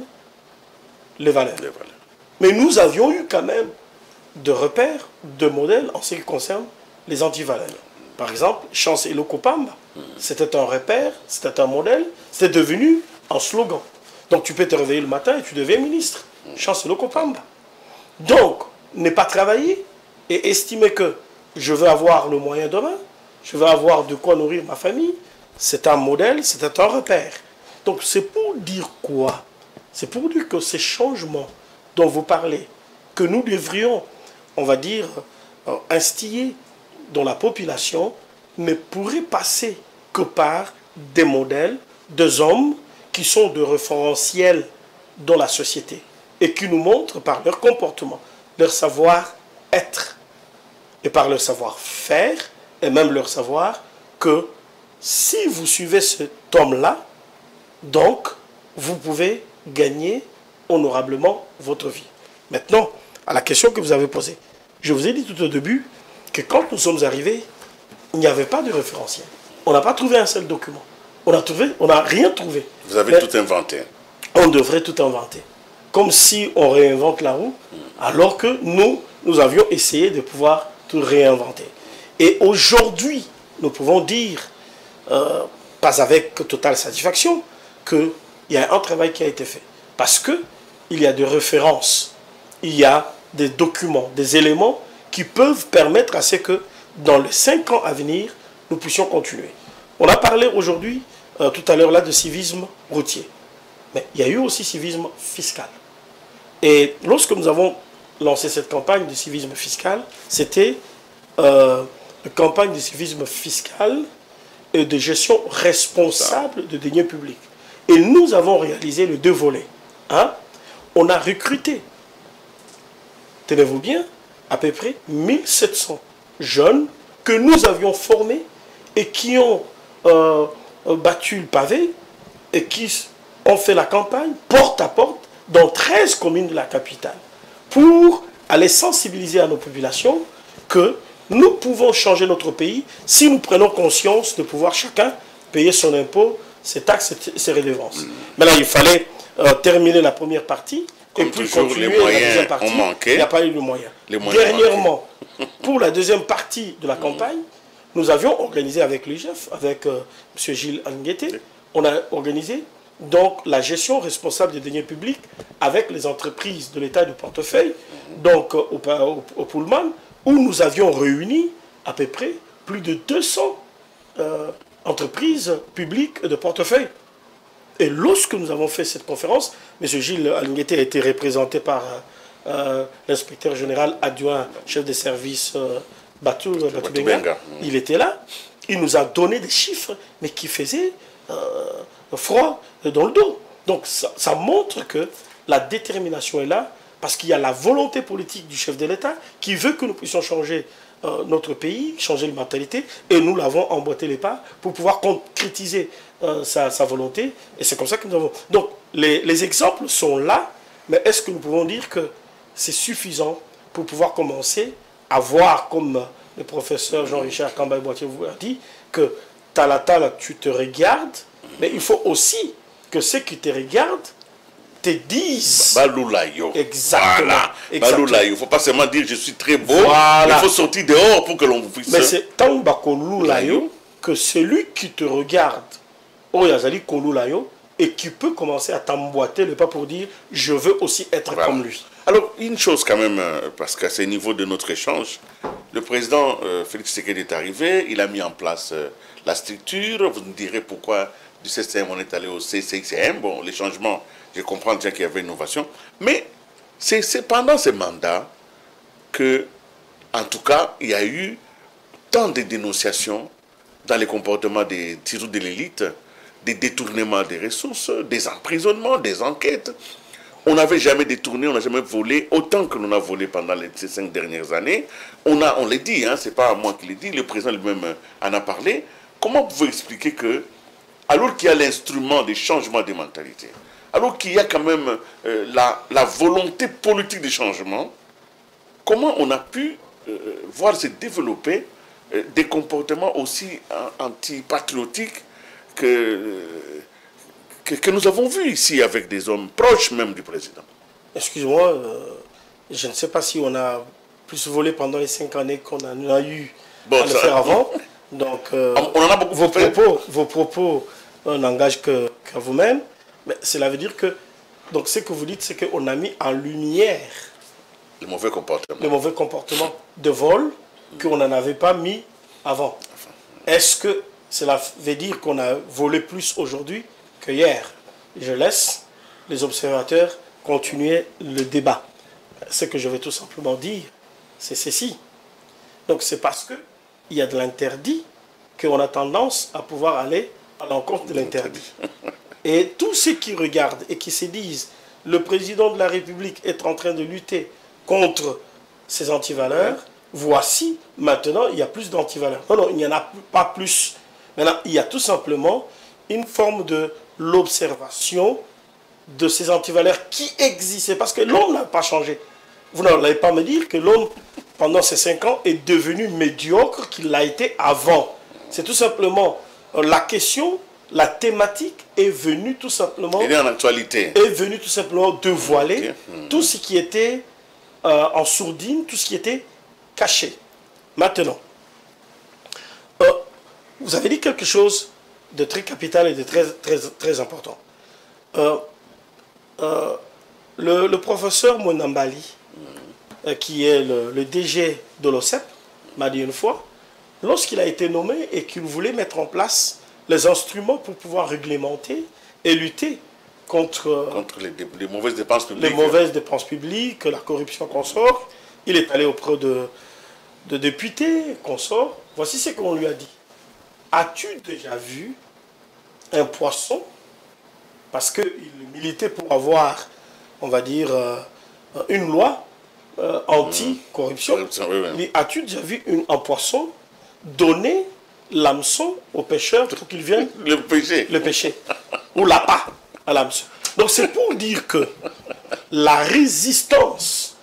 les valeurs. les valeurs. Mais nous avions eu quand même de repères, de modèles en ce qui concerne les antivaleurs. Par exemple, Chance et Lokopamba, mmh. c'était un repère, c'était un modèle, c'était devenu un slogan. Donc tu peux te réveiller le matin et tu deviens ministre. Mmh. Chance et Lokopamba. Donc, ne pas travailler et estimer que je veux avoir le moyen demain, je veux avoir de quoi nourrir ma famille, c'est un modèle, c'est un repère. Donc c'est pour dire quoi? C'est pour dire que ces changements dont vous parlez, que nous devrions, on va dire, euh, instiller dans la population, ne pourraient passer que par des modèles, des hommes qui sont de référentiels dans la société et qui nous montrent par leur comportement, leur savoir-être et par leur savoir-faire et même leur savoir que si vous suivez cet homme-là, donc, vous pouvez gagner honorablement votre vie. Maintenant, à la question que vous avez posée, je vous ai dit tout au début que quand nous sommes arrivés, il n'y avait pas de référentiel. On n'a pas trouvé un seul document. On a trouvé, on n'a rien trouvé. Vous avez Mais tout inventé. On devrait tout inventer. Comme si on réinvente la roue, alors que nous, nous avions essayé de pouvoir tout réinventer. Et aujourd'hui, nous pouvons dire, euh, pas avec totale satisfaction, qu'il y a un travail qui a été fait. Parce qu'il y a des références, il y a des documents, des éléments qui peuvent permettre à ce que, dans les cinq ans à venir, nous puissions continuer. On a parlé aujourd'hui, euh, tout à l'heure là, de civisme routier. Mais il y a eu aussi civisme fiscal. Et lorsque nous avons lancé cette campagne de civisme fiscal, c'était euh, une campagne de civisme fiscal et de gestion responsable de deniers publics. Et nous avons réalisé les deux volets. Hein? On a recruté, tenez-vous bien, à peu près mille sept cents jeunes que nous avions formés et qui ont euh, battu le pavé et qui ont fait la campagne porte à porte dans treize communes de la capitale pour aller sensibiliser à nos populations que nous pouvons changer notre pays si nous prenons conscience de pouvoir chacun payer son impôt, ses taxes, ses redevances. Mmh. Maintenant, il fallait euh, terminer la première partie Comme et puis toujours, continuer les moyens la deuxième partie. Ont manqué. Il n'y a pas eu de moyens. Les moyens Dernièrement, pour la deuxième partie de la campagne, mmh. nous avions organisé avec l'I G F, avec euh, M. Gilles Angueté, oui. on a organisé donc la gestion responsable des deniers publics avec les entreprises de l'État du portefeuille, mmh. donc euh, au, au, au Pullman, où nous avions réuni à peu près plus de deux cents euh, entreprises publiques de portefeuille. Et lorsque nous avons fait cette conférence, M. Gilles Alingueté a été représenté par euh, l'inspecteur général adjoint, chef de service euh, Batou, Batou Benga. Il était là, il nous a donné des chiffres, mais qui faisaient euh, froid dans le dos. Donc ça, ça montre que la détermination est là, parce qu'il y a la volonté politique du chef de l'État qui veut que nous puissions changer euh, notre pays, changer la mentalité, et nous l'avons emboîté les pas pour pouvoir concrétiser euh, sa, sa volonté, et c'est comme ça que nous avons... Donc, les, les exemples sont là, mais est-ce que nous pouvons dire que c'est suffisant pour pouvoir commencer à voir, comme le professeur Jean-Richard Kambay-Boitier vous a dit, que Talatala, tu te regardes, mais il faut aussi que ceux qui te regardent te disent. Baloulayo. Exactement. Voilà. Baloulayo. Il ne faut pas seulement dire je suis très beau. Voilà. Il faut sortir dehors pour que l'on vous puisse. Mais c'est tant Bakoloulayo que celui qui te regarde, Oyazali Kolulayo, et qui peut commencer à t'emboîter le pas pour dire je veux aussi être voilà. comme lui. Alors, une chose quand même, parce qu'à ce niveau de notre échange, le président euh, Félix Tshisekedi est arrivé, il a mis en place euh, la structure. Vous nous direz pourquoi du C C M on est allé au C C I C M. Bon, les changements. Je comprends déjà qu'il y avait une innovation. Mais c'est pendant ces mandats que, en tout cas, il y a eu tant de dénonciations dans les comportements des tirs de l'élite, des détournements des ressources, des emprisonnements, des enquêtes. On n'avait jamais détourné, on n'a jamais volé autant que l'on a volé pendant les, ces cinq dernières années. On, a, on l'a dit, hein, ce n'est pas moi qui l'ai dit, le président lui-même en a parlé. Comment vous pouvez expliquer que, alors qu'il y a l'instrument des changements de mentalité, alors qu'il y a quand même euh, la, la volonté politique de changement, comment on a pu euh, voir se développer euh, des comportements aussi euh, antipatriotiques que, euh, que, que nous avons vus ici avec des hommes proches même du président? Excuse-moi, euh, je ne sais pas si on a plus volé pendant les cinq années qu'on en a eu bon, à ça, le faire avant. Donc, euh, on en a beaucoup vos fait. propos, vos propos euh, n'engagent que, que vous-même. Mais cela veut dire que, donc ce que vous dites, c'est qu'on a mis en lumière le mauvais comportement, le mauvais comportement de vol qu'on n'en avait pas mis avant. Est-ce que cela veut dire qu'on a volé plus aujourd'hui que hier? Je laisse les observateurs continuer le débat. Ce que je vais tout simplement dire, c'est ceci. Donc c'est parce qu'il y a de l'interdit qu'on a tendance à pouvoir aller à l'encontre de l'interdit. Et tous ceux qui regardent et qui se disent le président de la République est en train de lutter contre ces antivaleurs, voici, maintenant, il y a plus d'antivaleurs. Non, non, il n'y en a pas plus. Maintenant, il y a tout simplement une forme de l'observation de ces antivaleurs qui existaient. Parce que l'homme n'a pas changé. Vous n'allez pas me dire que l'homme, pendant ces cinq ans, est devenu médiocre qu'il l'a été avant. C'est tout simplement la question, la thématique est venue tout simplement... Il est en actualité. Est venue tout simplement dévoiler okay. mmh. tout ce qui était euh, en sourdine, tout ce qui était caché. Maintenant, euh, vous avez dit quelque chose de très capital et de très, très, très important. Euh, euh, le, le professeur Monambali, mmh. euh, qui est le, le D G de l'O C E P, m'a dit une fois, lorsqu'il a été nommé et qu'il voulait mettre en place les instruments pour pouvoir réglementer et lutter contre, contre les, les mauvaises dépenses publiques. Les mauvaises dépenses publiques, la corruption consort. Il est allé auprès de, de députés, consort. Voici ce qu'on lui a dit. As-tu déjà vu un poisson, parce qu'il militait pour avoir, on va dire, euh, une loi euh, anti-corruption. Mmh. Oui, oui. As-tu déjà vu une, un poisson donner l'hameçon au pêcheur pour qu'il vienne le pêcher. Le pêcher. Ou l'appât à l'hameçon. Donc c'est pour dire que la résistance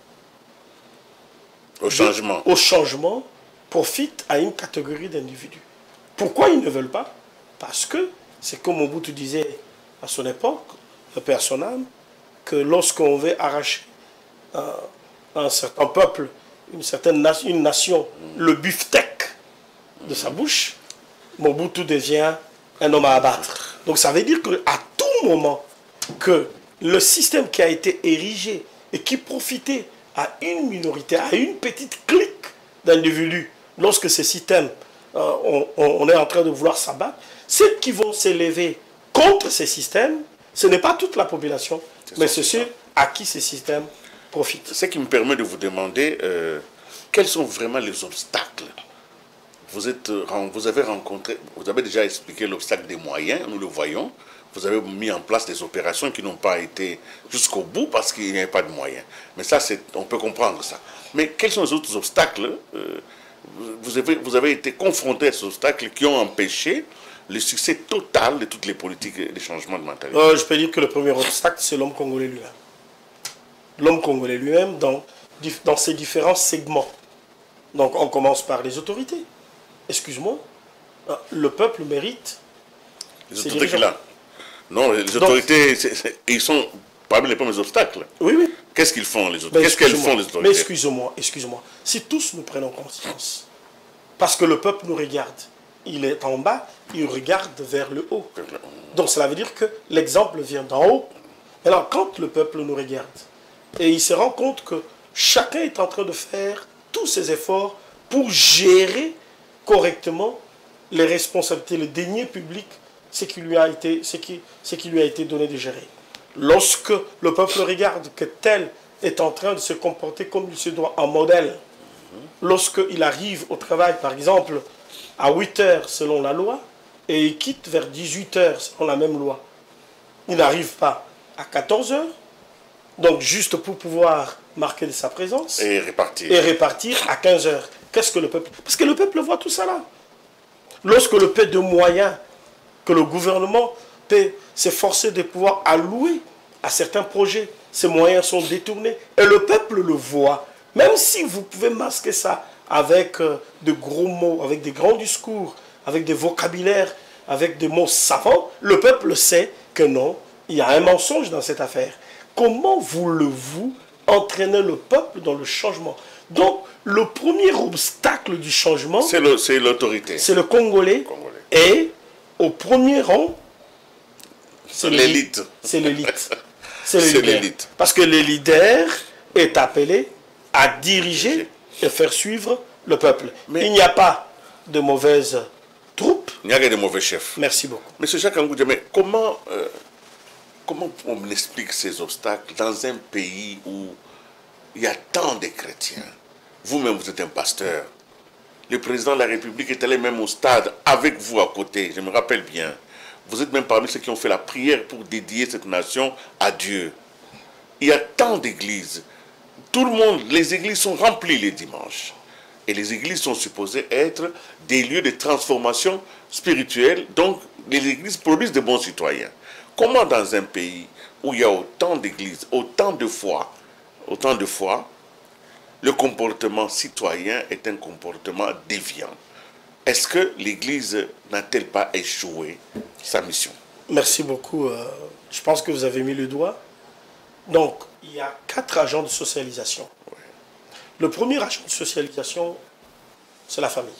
au changement. De, au changement profite à une catégorie d'individus. Pourquoi ils ne veulent pas? Parce que c'est comme Mobutu disait à son époque, le personnel, que lorsqu'on veut arracher un, un certain peuple, une certaine nation, une nation, mmh. le beefsteak de sa bouche, Mobutu devient un homme à abattre. Donc ça veut dire qu'à tout moment que le système qui a été érigé et qui profitait à une minorité, à une petite clique d'individus, lorsque ce système, euh, on, on est en train de vouloir s'abattre, ceux qui vont s'élever contre ces systèmes, ce n'est pas toute la population, mais c'est ceux à qui ces systèmes profitent. Ce qui me permet de vous demander euh, quels sont vraiment les obstacles. Vous, êtes, vous avez rencontré, vous avez déjà expliqué l'obstacle des moyens, nous le voyons. Vous avez mis en place des opérations qui n'ont pas été jusqu'au bout parce qu'il n'y avait pas de moyens. Mais ça, on peut comprendre ça. Mais quels sont les autres obstacles euh, vous, avez, vous avez été confronté à ces obstacles qui ont empêché le succès total de toutes les politiques et les changements de mentalité? euh, Je peux dire que le premier obstacle, c'est l'homme congolais lui-même. L'homme congolais lui-même dans, dans ses différents segments. Donc on commence par les autorités. Excuse-moi, le peuple mérite. Les autorités là. Non, les autorités, c est, c est, ils sont parmi les premiers obstacles. Oui, oui. Qu'est-ce qu'ils font les autorités? Qu'est-ce qu'elles font les autorités? Mais excusez-moi, excusez-moi. Si tous nous prenons conscience, parce que le peuple nous regarde, il est en bas, il regarde vers le haut. Donc cela veut dire que l'exemple vient d'en haut. Alors quand le peuple nous regarde, et il se rend compte que chacun est en train de faire tous ses efforts pour gérer correctement les responsabilités, les deniers publics, ce qui lui a été, ce qui, ce qui lui a été donné de gérer. Lorsque le peuple regarde que tel est en train de se comporter comme il se doit, en modèle. Lorsqu'il arrive au travail, par exemple, à huit heures selon la loi, et il quitte vers dix-huit heures selon la même loi, il n'arrive pas à quatorze heures, donc juste pour pouvoir marquer de sa présence, Et répartir. et répartir à quinze heures. Qu'est-ce que le peuple... Parce que le peuple voit tout ça là. Lorsque le peu de moyens que le gouvernement peut s'efforcer de pouvoir allouer à certains projets, ces moyens sont détournés, et le peuple le voit. Même si vous pouvez masquer ça avec euh, de gros mots, avec des grands discours, avec des vocabulaires, avec des mots savants, le peuple sait que non, il y a un mensonge dans cette affaire. Comment voulez-vous entraîner le peuple dans le changement? Donc, le premier obstacle du changement, C'est le- c'est l'autorité. c'est le Congolais, Congolais. et au premier rang, c'est L'élite. C'est l'élite. C'est le C'est leader. l'élite. Parce que le leader est appelé à diriger et faire suivre le peuple. Mais- Il n'y a pas de mauvaises troupes. Il n'y a que des mauvais chefs. Merci beaucoup. Monsieur Jacques Angoudja, mais comment, euh, comment on explique ces obstacles dans un pays où il y a tant de chrétiens? Vous-même, vous êtes un pasteur. Le président de la République est allé même au stade avec vous à côté, je me rappelle bien. Vous êtes même parmi ceux qui ont fait la prière pour dédier cette nation à Dieu. Il y a tant d'églises. Tout le monde, les églises sont remplies les dimanches. Et les églises sont supposées être des lieux de transformation spirituelle. Donc, les églises produisent de bons citoyens. Comment dans un pays où il y a autant d'églises, autant de foi, autant de foi, le comportement citoyen est un comportement déviant? Est-ce que l'Église n'a-t-elle pas échoué sa mission? Merci beaucoup. euh, je pense que vous avez mis le doigt. Donc, il y a quatre agents de socialisation. Le premier agent de socialisation, c'est la famille.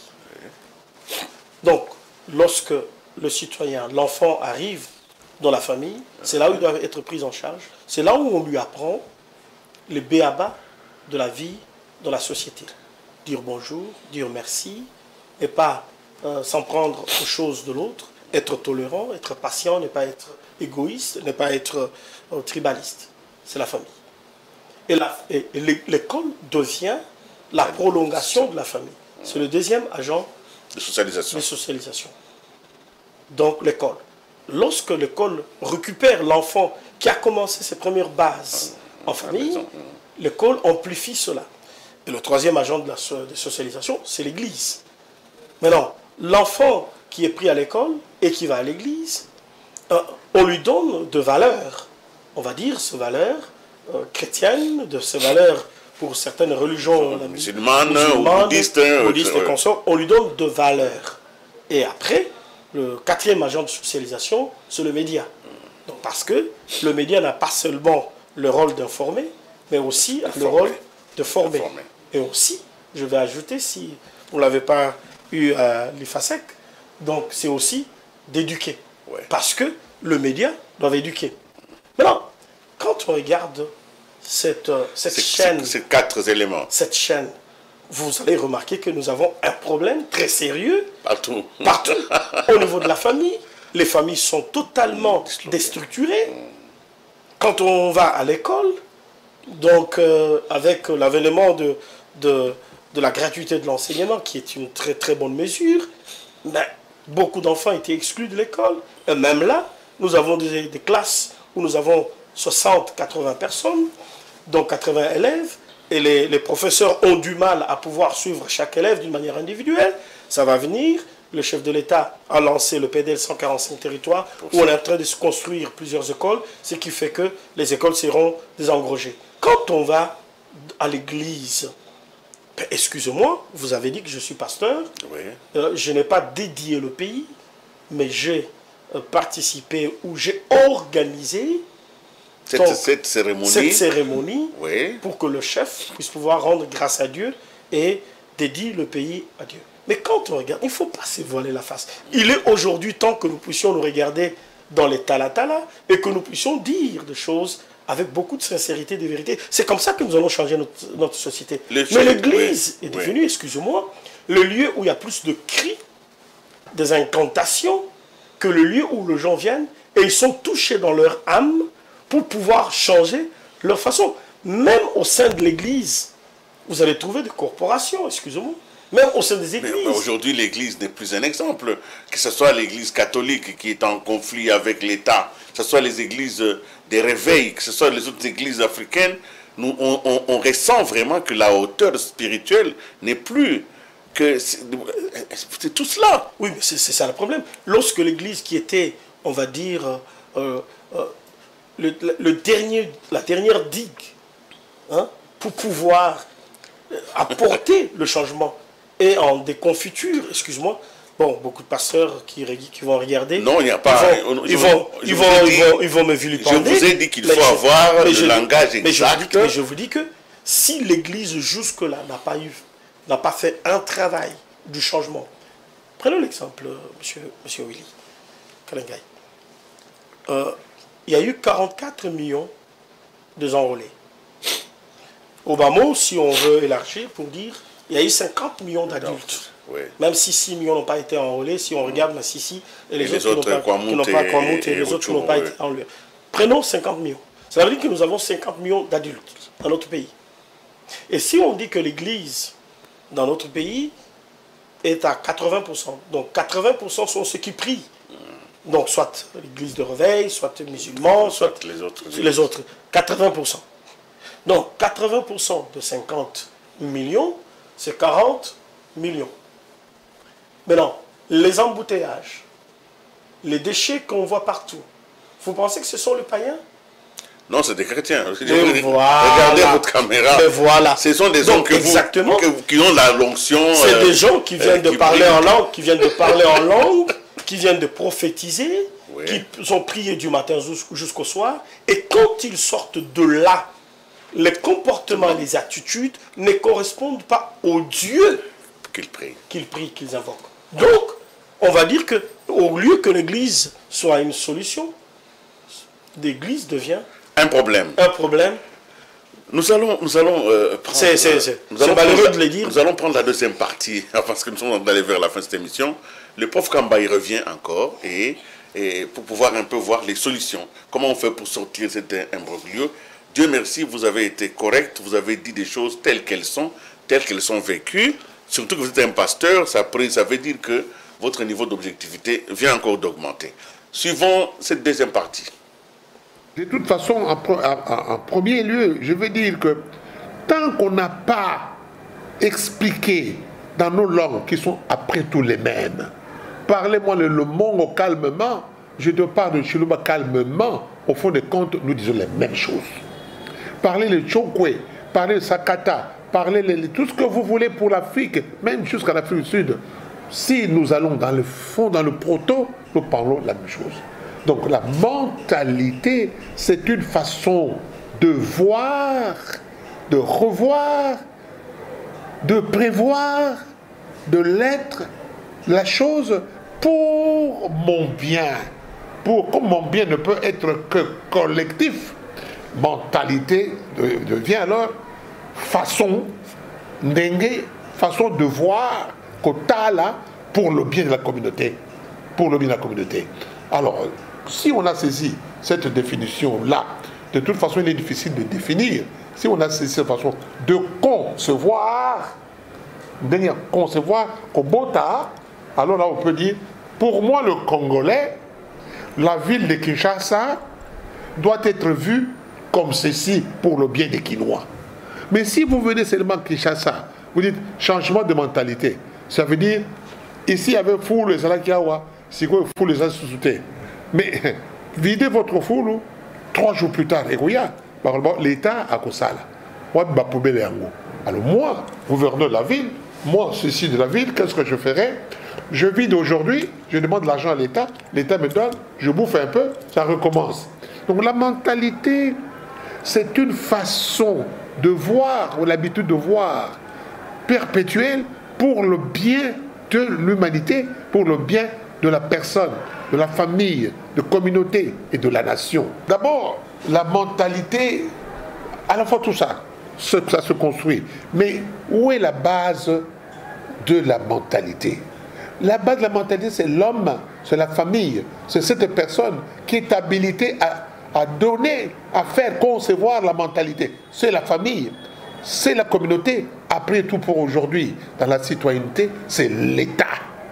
Donc, lorsque le citoyen, l'enfant arrive dans la famille, c'est là où il doit être pris en charge. C'est là où on lui apprend les b a ba de la vie dans la société. Dire bonjour, dire merci, et pas euh, s'en prendre aux choses de l'autre, être tolérant, être patient, ne pas être égoïste, ne pas être euh, tribaliste. C'est la famille. Et la- et- et l'é- l'école devient la prolongation de la famille. C'est le deuxième agent De socialisation. de socialisation. Donc l'école. Lorsque l'école récupère l'enfant qui a commencé ses premières bases en famille, l'école amplifie cela. Et le troisième agent de la so- de socialisation, c'est l'église. Maintenant, l'enfant qui est pris à l'école et qui va à l'église, euh, on lui donne de valeurs. On va dire ces valeurs euh, chrétiennes, de ces valeurs pour certaines religions euh, Musulmanes, ou bouddhistes, euh, bouddhistes et euh, consorts, on lui donne de valeurs. Et après, le quatrième agent de socialisation, c'est le média. Donc, parce que le média n'a pas seulement le rôle d'informer, mais aussi le former. rôle de former. De former. Et aussi, je vais ajouter, si vous ne l'avez pas eu à l'I F A S E C, donc c'est aussi d'éduquer. Ouais. Parce que le média doit éduquer. Maintenant, quand on regarde cette, euh, cette C'est- chaîne, c'est- Ces quatre éléments, cette chaîne, vous allez remarquer que nous avons un problème très sérieux partout. partout. Au niveau de la famille, les familles sont totalement déstructurées. Quand on va à l'école, donc euh, avec l'avènement de, de, de la gratuité de l'enseignement, qui est une très très bonne mesure, ben, beaucoup d'enfants étaient exclus de l'école. Et même là, nous avons des, des classes où nous avons soixante, quatre-vingts personnes, donc quatre-vingts élèves, et les, les professeurs ont du mal à pouvoir suivre chaque élève d'une manière individuelle. Ça va venir. Le chef de l'État a lancé le P D L cent quarante-cinq territoires où on est en train de se construire plusieurs écoles, ce qui fait que les écoles seront désengrogées. Quand on va à l'église, ben, excusez-moi, vous avez dit que je suis pasteur, Oui. euh, je n'ai pas dédié le pays, mais j'ai euh, participé ou j'ai organisé Cette, Donc, cette cérémonie, cette cérémonie oui. pour que le chef puisse pouvoir rendre grâce à Dieu et dédier le pays à Dieu. Mais quand on regarde, il ne faut pas se voiler la face. Il est aujourd'hui temps que nous puissions nous regarder dans les talatala et que nous puissions dire des choses avec beaucoup de sincérité, de vérité. C'est comme ça que nous allons changer notre, notre société. Le Mais chef, l'Église oui, est oui. devenue, excusez-moi, le lieu où il y a plus de cris, des incantations, que le lieu où les gens viennent et ils sont touchés dans leur âme pour pouvoir changer leur façon. même au sein de l'Église, vous allez trouver des corporations, excusez-moi, même au sein des églises. Aujourd'hui, l'Église n'est plus un exemple. Que ce soit l'Église catholique qui est en conflit avec l'État, que ce soit les églises des réveils, que ce soit les autres églises africaines, nous, on, on, on ressent vraiment que la hauteur spirituelle n'est plus que... C'est tout cela. Oui, mais c'est ça le problème. Lorsque l'Église qui était, on va dire, euh, euh, le, le dernier, la dernière digue, hein, pour pouvoir apporter le changement, et en déconfiture, excuse-moi, bon, beaucoup de pasteurs qui, qui vont regarder. Non, il n'y a pas. Ils vont, ils vont, ils vont, ils vont me vilipender. Je vous ai dit qu'il faut avoir le langage exact. Mais je, dis, mais je vous dis que si l'Église jusque-là n'a pas eu, n'a pas fait un travail du changement, prenons l'exemple, monsieur, monsieur Willy Kalengai. Euh, il y a eu quarante-quatre millions de enrôlés. Au bas mot, si on veut élargir pour dire, il y a eu cinquante millions d'adultes. Oui. Même si six millions n'ont pas été enrôlés, si on regarde la Sissi et les, et les autres, autres qui n'ont pas Kwamut et, et les autres qui n'ont pas été enrôlés. Prenons cinquante millions. Ça veut dire que nous avons cinquante millions d'adultes dans notre pays. Et si on dit que l'Église dans notre pays est à quatre-vingts pour cent, donc quatre-vingts pour cent sont ceux qui prient. Donc soit l'Église de réveil, soit musulmans, soit, soit les autres. Les autres, quatre-vingts pour cent. Donc quatre-vingts pour cent de cinquante millions, c'est quarante millions. Maintenant, les embouteillages, les déchets qu'on voit partout, vous pensez que ce sont les païens? Non, c'est des chrétiens. Voilà. Regardez votre caméra. Mais voilà. Ce sont des gens que exactement. Vous, que, qui ont la l'onction. C'est euh, des gens qui viennent euh, de qui parler brillent. en langue, qui viennent de parler en langue, qui viennent de prophétiser, oui. qui ont prié du matin jusqu'au soir. Et quand ils sortent de là, les comportements, les attitudes ne correspondent pas au Dieu qu'ils prient, qu'ils prient, qu'ils invoquent. Donc, on va dire que au lieu que l'Église soit une solution, l'Église devient un problème. Un problème. Nous allons, nous allons euh, prendre. C'est malheureux de le dire. Nous allons prendre la deuxième partie parce que nous sommes allés vers la fin de cette émission. Le prof Kamba y revient encore et, et pour pouvoir un peu voir les solutions. Comment on fait pour sortir de cet imbroglio. Dieu merci, vous avez été correct, vous avez dit des choses telles qu'elles sont, telles qu'elles sont vécues. Surtout que vous êtes un pasteur, ça, ça veut dire que votre niveau d'objectivité vient encore d'augmenter. Suivons cette deuxième partie. De toute façon, en, en, en premier lieu, je veux dire que tant qu'on n'a pas expliqué dans nos langues qui sont après tout les mêmes, parlez-moi le, le Mongo calmement, je te parle de Chiluba calmement, au fond des comptes, nous disons les mêmes choses. Parlez le Chokwe, parlez le Sakata, parlez le, tout ce que vous voulez pour l'Afrique, même jusqu'à l'Afrique du Sud. Si nous allons dans le fond, dans le proto, nous parlons la même chose. Donc la mentalité, c'est une façon de voir, de revoir, de prévoir, de l'être, la chose pour mon bien. Pour, comme mon bien ne peut être que collectif, mentalité devient alors façon, dengue, façon de voir là pour le bien de la communauté. Pour le bien de la communauté. Alors, si on a saisi cette définition-là, de toute façon, il est difficile de définir. Si on a saisi cette façon de concevoir, de concevoir Kobota, alors là, on peut dire, pour moi, le Congolais, la ville de Kinshasa doit être vue comme ceci pour le bien des Kinois. Mais si vous venez seulement Kinshasa, vous dites changement de mentalité, ça veut dire, ici, il y avait fou les Alakiawa, c'est quoi fou les Assousouté. Mais videz votre foule, trois jours plus tard, et l'État a Kosala. Alors moi, gouverneur de la ville, moi, ceci de la ville, qu'est-ce que je ferais? Je vide aujourd'hui, je demande de l'argent à l'État, l'État me donne, je bouffe un peu, ça recommence. Donc la mentalité, c'est une façon de voir, ou l'habitude de voir, perpétuelle pour le bien de l'humanité, pour le bien de la personne, de la famille, de la communauté et de la nation. D'abord, la mentalité, à la fois tout ça, ça se construit. Mais où est la base de la mentalité? La base de la mentalité, c'est l'homme, c'est la famille, c'est cette personne qui est habilitée à, à donner, à faire concevoir la mentalité. C'est la famille, c'est la communauté. Après tout, pour aujourd'hui, dans la citoyenneté, c'est l'État.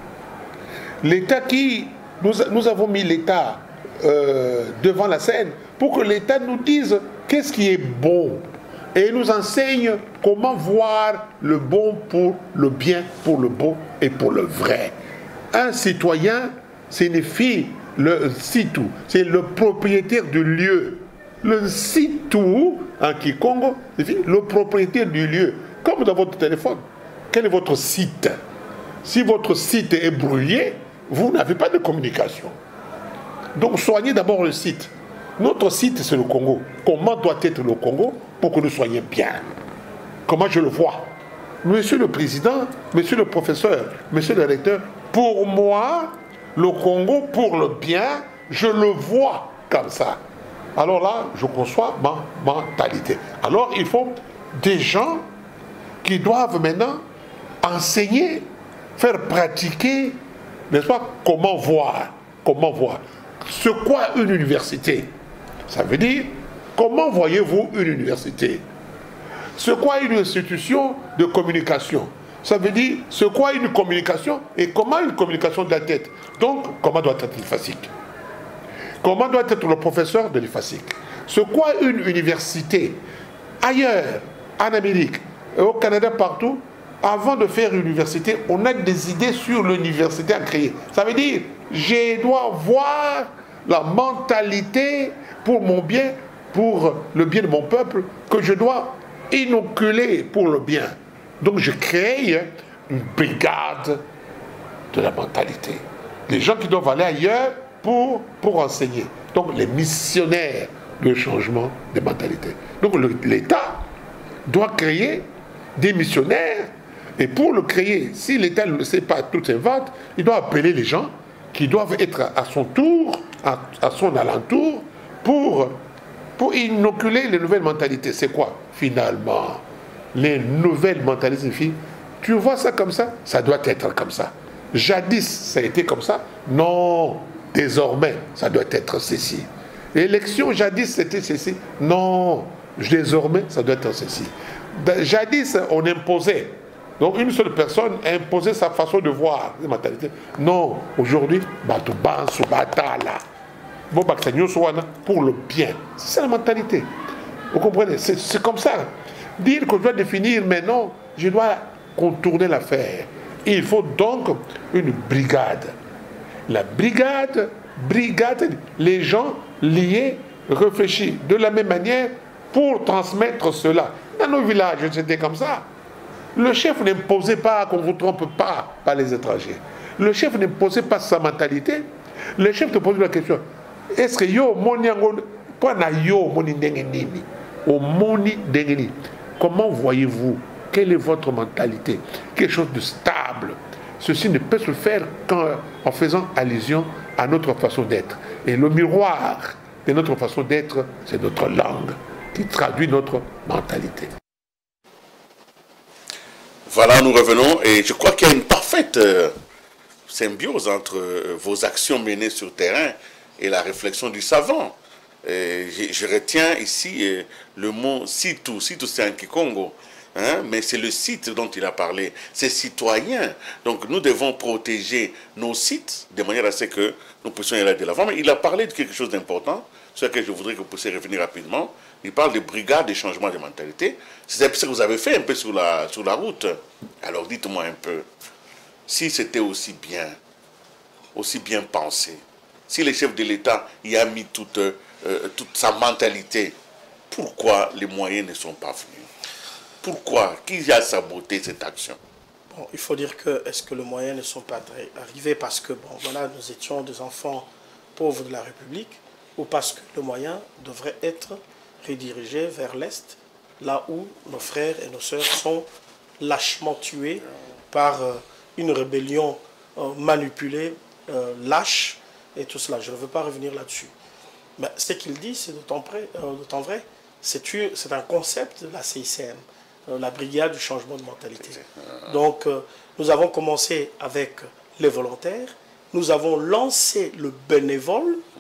L'État qui... Nous, nous avons mis l'État euh, devant la scène pour que l'État nous dise qu'est-ce qui est bon et nous enseigne comment voir le bon pour le bien, pour le beau et pour le vrai. Un citoyen signifie le situ, c'est le propriétaire du lieu. Le situ, en Kikongo, signifie le propriétaire du lieu. Comme dans votre téléphone, quel est votre site? Si votre site est brouillé, vous n'avez pas de communication. Donc soignez d'abord le site. Notre site, c'est le Congo. Comment doit être le Congo pour que nous soyons bien? Comment je le vois? Monsieur le Président, Monsieur le Professeur, Monsieur le Recteur, pour moi, le Congo, pour le bien, je le vois comme ça. Alors là, je conçois ma mentalité. Alors il faut des gens qui doivent maintenant enseigner, faire pratiquer, n'est-ce pas, comment voir, comment voir. C'est quoi une université? Ça veut dire, comment voyez-vous une université? C'est quoi une institution de communication? Ça veut dire, c'est quoi une communication et comment une communication doit être? Donc, comment doit être l'I F A S I C? Comment doit être le professeur de l'I F A S I C? C'est quoi une université? Ailleurs, en Amérique, au Canada, partout, avant de faire une université, on a des idées sur l'université à créer. Ça veut dire, je dois voir la mentalité pour mon bien, pour le bien de mon peuple, que je dois inoculer pour le bien. Donc je crée une brigade de la mentalité. Les gens qui doivent aller ailleurs pour, pour enseigner. Donc les missionnaires de changement des mentalités. Donc l'État doit créer des missionnaires. Et pour le créer, si l'État ne le sait pas toutes ses ventes, il doit appeler les gens qui doivent être à son tour, à, à son alentour, pour, pour inoculer les nouvelles mentalités. C'est quoi, finalement? Les nouvelles mentalités signifient, tu vois ça comme ça? Ça doit être comme ça. Jadis, ça a été comme ça? Non, désormais, ça doit être ceci. L'élection, jadis, c'était ceci? Non, désormais, ça doit être ceci. Jadis, on imposait. Donc une seule personne a imposé sa façon de voir les mentalités. Non, aujourd'hui, pour le bien. C'est la mentalité. Vous comprenez? C'est comme ça. Dire que je dois définir, mais non, je dois contourner l'affaire. Il faut donc une brigade. La brigade, brigade, les gens liés, réfléchis de la même manière pour transmettre cela. Dans nos villages, c'était comme ça. Le chef n'imposait pas qu'on ne vous trompe pas par les étrangers. Le chef n'imposait pas sa mentalité. Le chef te posait la question, est-ce que yo, moni yo, moni dengenini, au moni dengenini, comment voyez-vous? Quelle est votre mentalité? Quelque chose de stable. Ceci ne peut se faire qu'en faisant allusion à notre façon d'être. Et le miroir de notre façon d'être, c'est notre langue qui traduit notre mentalité. Voilà, nous revenons et je crois qu'il y a une parfaite euh, symbiose entre euh, vos actions menées sur le terrain et la réflexion du savant. Et je, je retiens ici euh, le mot situ, situ c'est un Kikongo, hein, mais c'est le site dont il a parlé, c'est citoyen. Donc nous devons protéger nos sites de manière à ce que nous puissions y aller de l'avant. Mais il a parlé de quelque chose d'important, sur lequel je voudrais que vous puissiez revenir rapidement. Il parle de brigade de changement de mentalité. C'est ce que vous avez fait un peu sur la, sur la route. Alors dites-moi un peu, si c'était aussi bien, aussi bien pensé, si le chef de l'État y a mis toute, euh, toute sa mentalité, pourquoi les moyens ne sont pas venus? Pourquoi? Qui a saboté cette action? Bon, il faut dire que, est-ce que les moyens ne sont pas arrivés parce que, bon, voilà, nous étions des enfants pauvres de la République, ou parce que le moyen devrait être redirigé vers l'Est, là où nos frères et nos sœurs sont lâchement tués par euh, une rébellion euh, manipulée, euh, lâche, et tout cela. Je ne veux pas revenir là-dessus. Mais ce qu'il dit, c'est d'autant euh, vrai, c'est un concept de la C I C M, euh, la brigade du changement de mentalité. Donc, euh, nous avons commencé avec les volontaires, nous avons lancé le bénévole,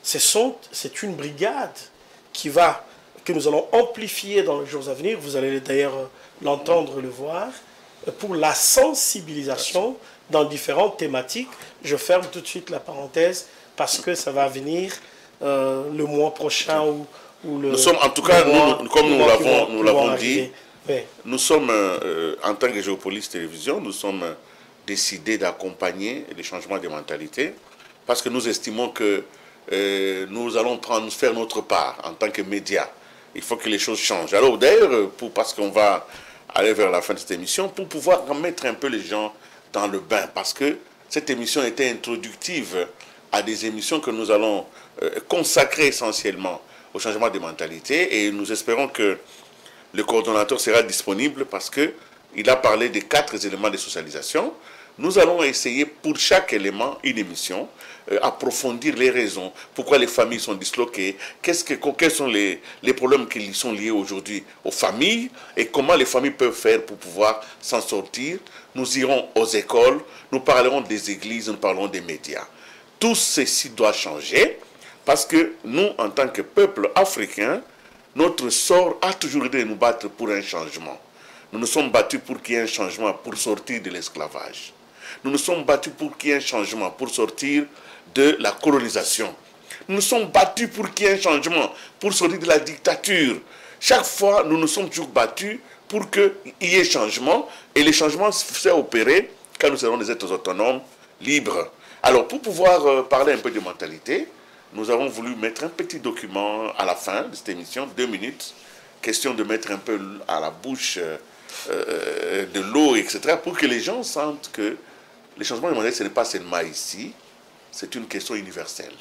c'est une brigade qui va, que nous allons amplifier dans les jours à venir, vous allez d'ailleurs l'entendre, le voir, pour la sensibilisation dans différentes thématiques. Je ferme tout de suite la parenthèse parce que ça va venir euh, le mois prochain ou, ou le... Nous sommes, en tout cas, mois, nous, comme nous l'avons nous l'avons dit, oui. Nous sommes, euh, en tant que Géopolis Télévision, nous sommes euh, décidés d'accompagner les changements de mentalité parce que nous estimons que euh, nous allons prendre, faire notre part en tant que médias. Il faut que les choses changent. Alors d'ailleurs, parce qu'on va aller vers la fin de cette émission, pour pouvoir remettre un peu les gens dans le bain, parce que cette émission était introductive à des émissions que nous allons euh, consacrer essentiellement au changement de mentalité, et nous espérons que le coordonnateur sera disponible parce qu'il a parlé des quatre éléments de socialisation. Nous allons essayer pour chaque élément une émission, euh, approfondir les raisons, pourquoi les familles sont disloquées, qu'est-ce que, quels sont les, les problèmes qui sont liés aujourd'hui aux familles et comment les familles peuvent faire pour pouvoir s'en sortir. Nous irons aux écoles, nous parlerons des églises, nous parlerons des médias. Tout ceci doit changer parce que nous, en tant que peuple africain, notre sort a toujours été de nous battre pour un changement. Nous nous sommes battus pour qu'il y ait un changement pour sortir de l'esclavage. Nous nous sommes battus pour qu'il y ait un changement pour sortir de la colonisation. Nous nous sommes battus pour qu'il y ait un changement pour sortir de la dictature. Chaque fois, nous nous sommes toujours battus pour qu'il y ait changement. Et le changement s'est opéré quand nous serons des êtres autonomes, libres. Alors, pour pouvoir euh, parler un peu de mentalité, nous avons voulu mettre un petit document à la fin de cette émission, deux minutes, question de mettre un peu à la bouche euh, de l'eau, et cetera, pour que les gens sentent que les changements de mentalité, ce n'est pas seulement ici, c'est une question universelle.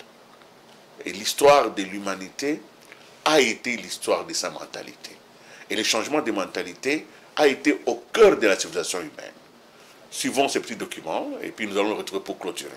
Et l'histoire de l'humanité a été l'histoire de sa mentalité. Et le changement de mentalité a été au cœur de la civilisation humaine. Suivons ces petits documents, et puis nous allons le retrouver pour clôturer.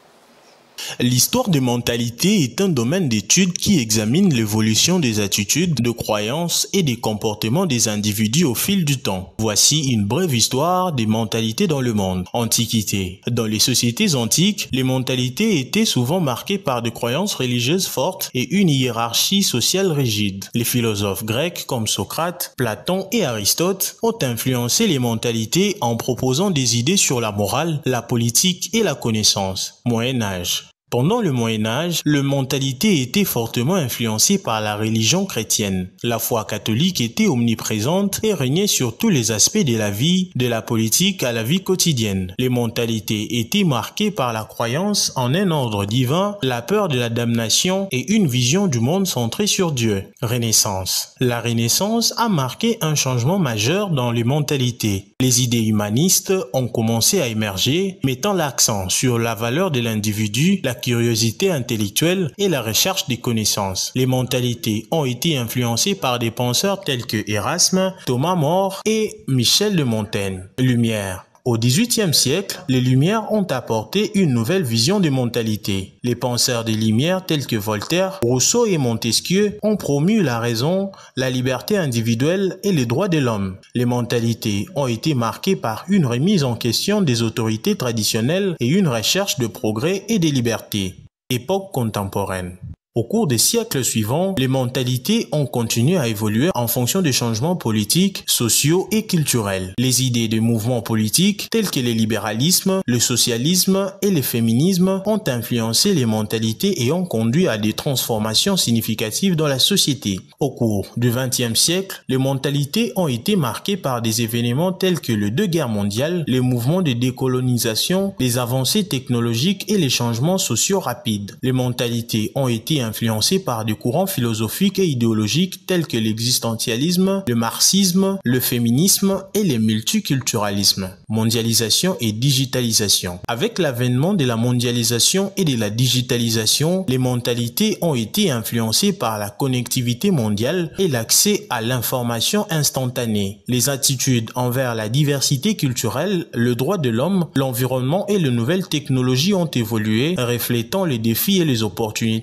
L'histoire des mentalités est un domaine d'étude qui examine l'évolution des attitudes, de croyances et des comportements des individus au fil du temps. Voici une brève histoire des mentalités dans le monde. Antiquité. Dans les sociétés antiques, les mentalités étaient souvent marquées par des croyances religieuses fortes et une hiérarchie sociale rigide. Les philosophes grecs comme Socrate, Platon et Aristote ont influencé les mentalités en proposant des idées sur la morale, la politique et la connaissance. Moyen Âge. Pendant le Moyen-Âge, la mentalité était fortement influencée par la religion chrétienne. La foi catholique était omniprésente et régnait sur tous les aspects de la vie, de la politique à la vie quotidienne. Les mentalités étaient marquées par la croyance en un ordre divin, la peur de la damnation et une vision du monde centrée sur Dieu. Renaissance. La Renaissance a marqué un changement majeur dans les mentalités. Les idées humanistes ont commencé à émerger, mettant l'accent sur la valeur de l'individu, la curiosité intellectuelle et la recherche des connaissances. Les mentalités ont été influencées par des penseurs tels que Erasme, Thomas More et Michel de Montaigne. Lumière. Au dix-huitième siècle, les Lumières ont apporté une nouvelle vision des mentalités. Les penseurs des Lumières tels que Voltaire, Rousseau et Montesquieu ont promu la raison, la liberté individuelle et les droits de l'homme. Les mentalités ont été marquées par une remise en question des autorités traditionnelles et une recherche de progrès et de liberté. Époque contemporaine. Au cours des siècles suivants, les mentalités ont continué à évoluer en fonction des changements politiques, sociaux et culturels. Les idées des mouvements politiques, tels que le libéralisme, le socialisme et le féminisme, ont influencé les mentalités et ont conduit à des transformations significatives dans la société. Au cours du vingtième siècle, les mentalités ont été marquées par des événements tels que les deux guerres mondiales, les mouvements de décolonisation, les avancées technologiques et les changements sociaux rapides. Les mentalités ont été influencés par des courants philosophiques et idéologiques tels que l'existentialisme, le marxisme, le féminisme et le multiculturalisme. Mondialisation et digitalisation. Avec l'avènement de la mondialisation et de la digitalisation, les mentalités ont été influencées par la connectivité mondiale et l'accès à l'information instantanée. Les attitudes envers la diversité culturelle, le droit de l'homme, l'environnement et les nouvelles technologies ont évolué, reflétant les défis et les opportunités de cette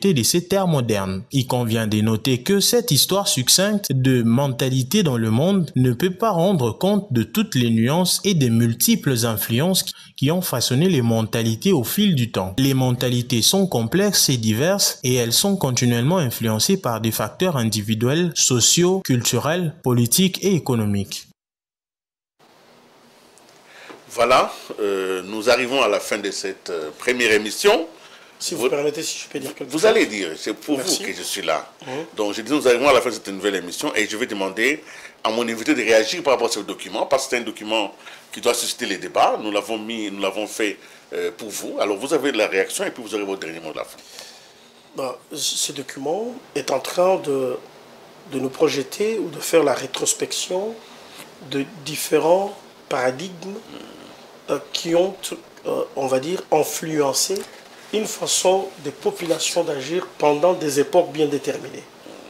cette ère moderne. Il convient de noter que cette histoire succincte de mentalité dans le monde ne peut pas rendre compte de toutes les nuances et des multiples influences qui ont façonné les mentalités au fil du temps. Les mentalités sont complexes et diverses et elles sont continuellement influencées par des facteurs individuels, sociaux, culturels, politiques et économiques. Voilà, euh, nous arrivons à la fin de cette euh, première émission. Si vous, vous permettez, si je peux dire quelque chose. Vous allez dire, c'est pour Merci. vous que je suis là. Mmh. Donc je dis, nous arrivons à la fin de cette nouvelle émission et je vais demander à mon invité de réagir par rapport à ce document, parce que c'est un document qui doit susciter les débats. Nous l'avons mis, nous l'avons fait euh, pour vous. Alors vous avez la réaction et puis vous aurez votre dernier mot de la fin. Ben, ce document est en train de, de nous projeter ou de faire la rétrospection de différents paradigmes euh, qui ont, euh, on va dire, influencé une façon des populations d'agir pendant des époques bien déterminées.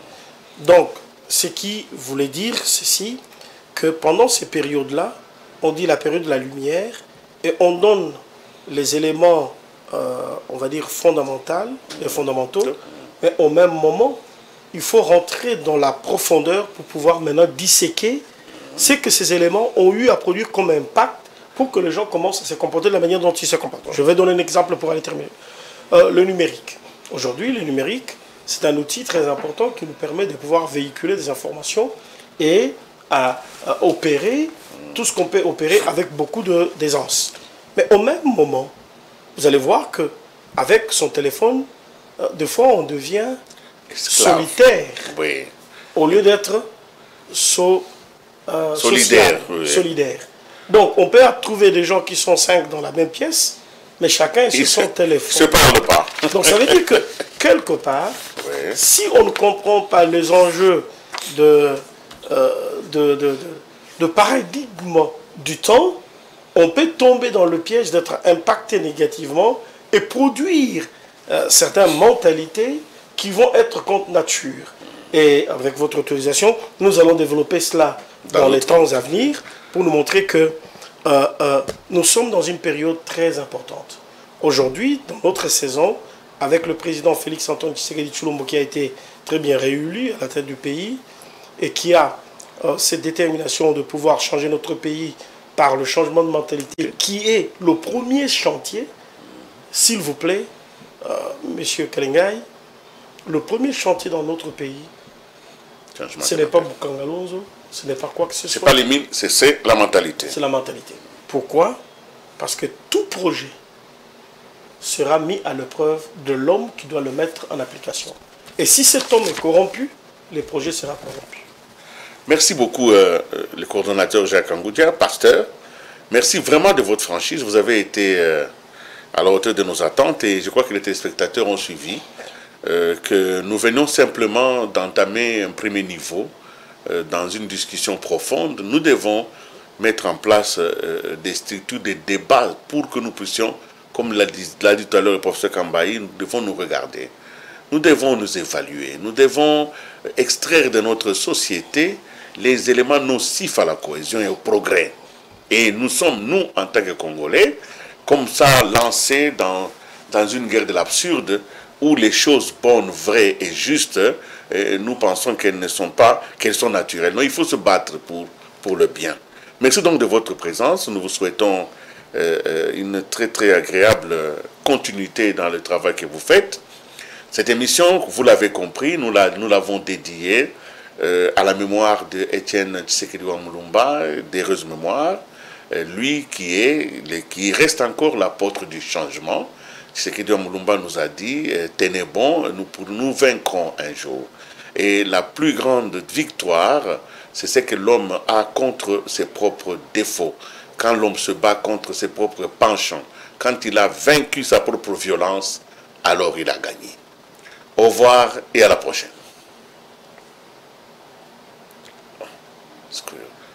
Donc, ce qui voulait dire ceci, que pendant ces périodes-là, on dit la période de la lumière, et on donne les éléments, euh, on va dire, fondamentaux, et fondamentaux, mais au même moment, il faut rentrer dans la profondeur pour pouvoir maintenant disséquer ce que ces éléments ont eu à produire comme impact pour que les gens commencent à se comporter de la manière dont ils se comportent. Je vais donner un exemple pour aller terminer. Euh, le numérique. Aujourd'hui, le numérique, c'est un outil très important qui nous permet de pouvoir véhiculer des informations et à, à opérer tout ce qu'on peut opérer avec beaucoup d'aisance. Mais au même moment, vous allez voir qu'avec son téléphone, euh, des fois on devient Esclave. solitaire Oui. au lieu d'être so, euh, Solidaire, social, oui. solidaire. Donc on peut trouver des gens qui sont cinq dans la même pièce, mais chacun est sur son téléphone. Se parle pas. Donc ça veut dire que quelque part, Oui. si on ne comprend pas les enjeux de, euh, de, de, de, de paradigme du temps, on peut tomber dans le piège d'être impacté négativement et produire euh, certaines mentalités qui vont être contre nature. Et avec votre autorisation, nous allons développer cela dans, dans les temps à venir pour nous montrer que euh, euh, nous sommes dans une période très importante. Aujourd'hui, dans notre saison, avec le président Félix Antoine Tshisekedi Tshilombo qui a été très bien réélu à la tête du pays et qui a euh, cette détermination de pouvoir changer notre pays par le changement de mentalité, qui est le premier chantier, s'il vous plaît, euh, Monsieur Kalengai, le premier chantier dans notre pays, Changement ce n'est pas Bukangalonzo, ce n'est pas quoi que ce soit. Ce n'est pas les mines, c'est la mentalité. C'est la mentalité. Pourquoi? Parce que tout projet sera mis à l'épreuve de l'homme qui doit le mettre en application. Et si cet homme est corrompu, le projet sera corrompu. Merci beaucoup, euh, le coordonnateur Jacques Angoudia, pasteur. Merci vraiment de votre franchise. Vous avez été euh, à la hauteur de nos attentes et je crois que les téléspectateurs ont suivi euh, que nous venions simplement d'entamer un premier niveau euh, dans une discussion profonde. Nous devons mettre en place euh, des structures de débat pour que nous puissions, comme l'a dit, l'a dit tout à l'heure le professeur Kambayi, nous devons nous regarder. Nous devons nous évaluer. Nous devons extraire de notre société les éléments nocifs à la cohésion et au progrès. Et nous sommes, nous, en tant que Congolais, comme ça, lancés dans, dans une guerre de l'absurde, où les choses bonnes, vraies et justes, et nous pensons qu'elles ne sont pas, qu'elles sont naturelles. Non, il faut se battre pour, pour le bien. Merci donc de votre présence. Nous vous souhaitons euh, une très, très agréable continuité dans le travail que vous faites. Cette émission, vous l'avez compris, nous l'avons dédiée euh, à la mémoire de Étienne Tshisekedi Mulumba, d'heureuse mémoire, euh, lui qui, est, qui reste encore l'apôtre du changement. Tshisekedi Mulumba nous a dit euh, « Tenez bon, nous, nous vaincrons un jour ». Et la plus grande victoire, c'est ce que l'homme a contre ses propres défauts. Quand l'homme se bat contre ses propres penchants, quand il a vaincu sa propre violence, alors il a gagné. Au revoir et à la prochaine.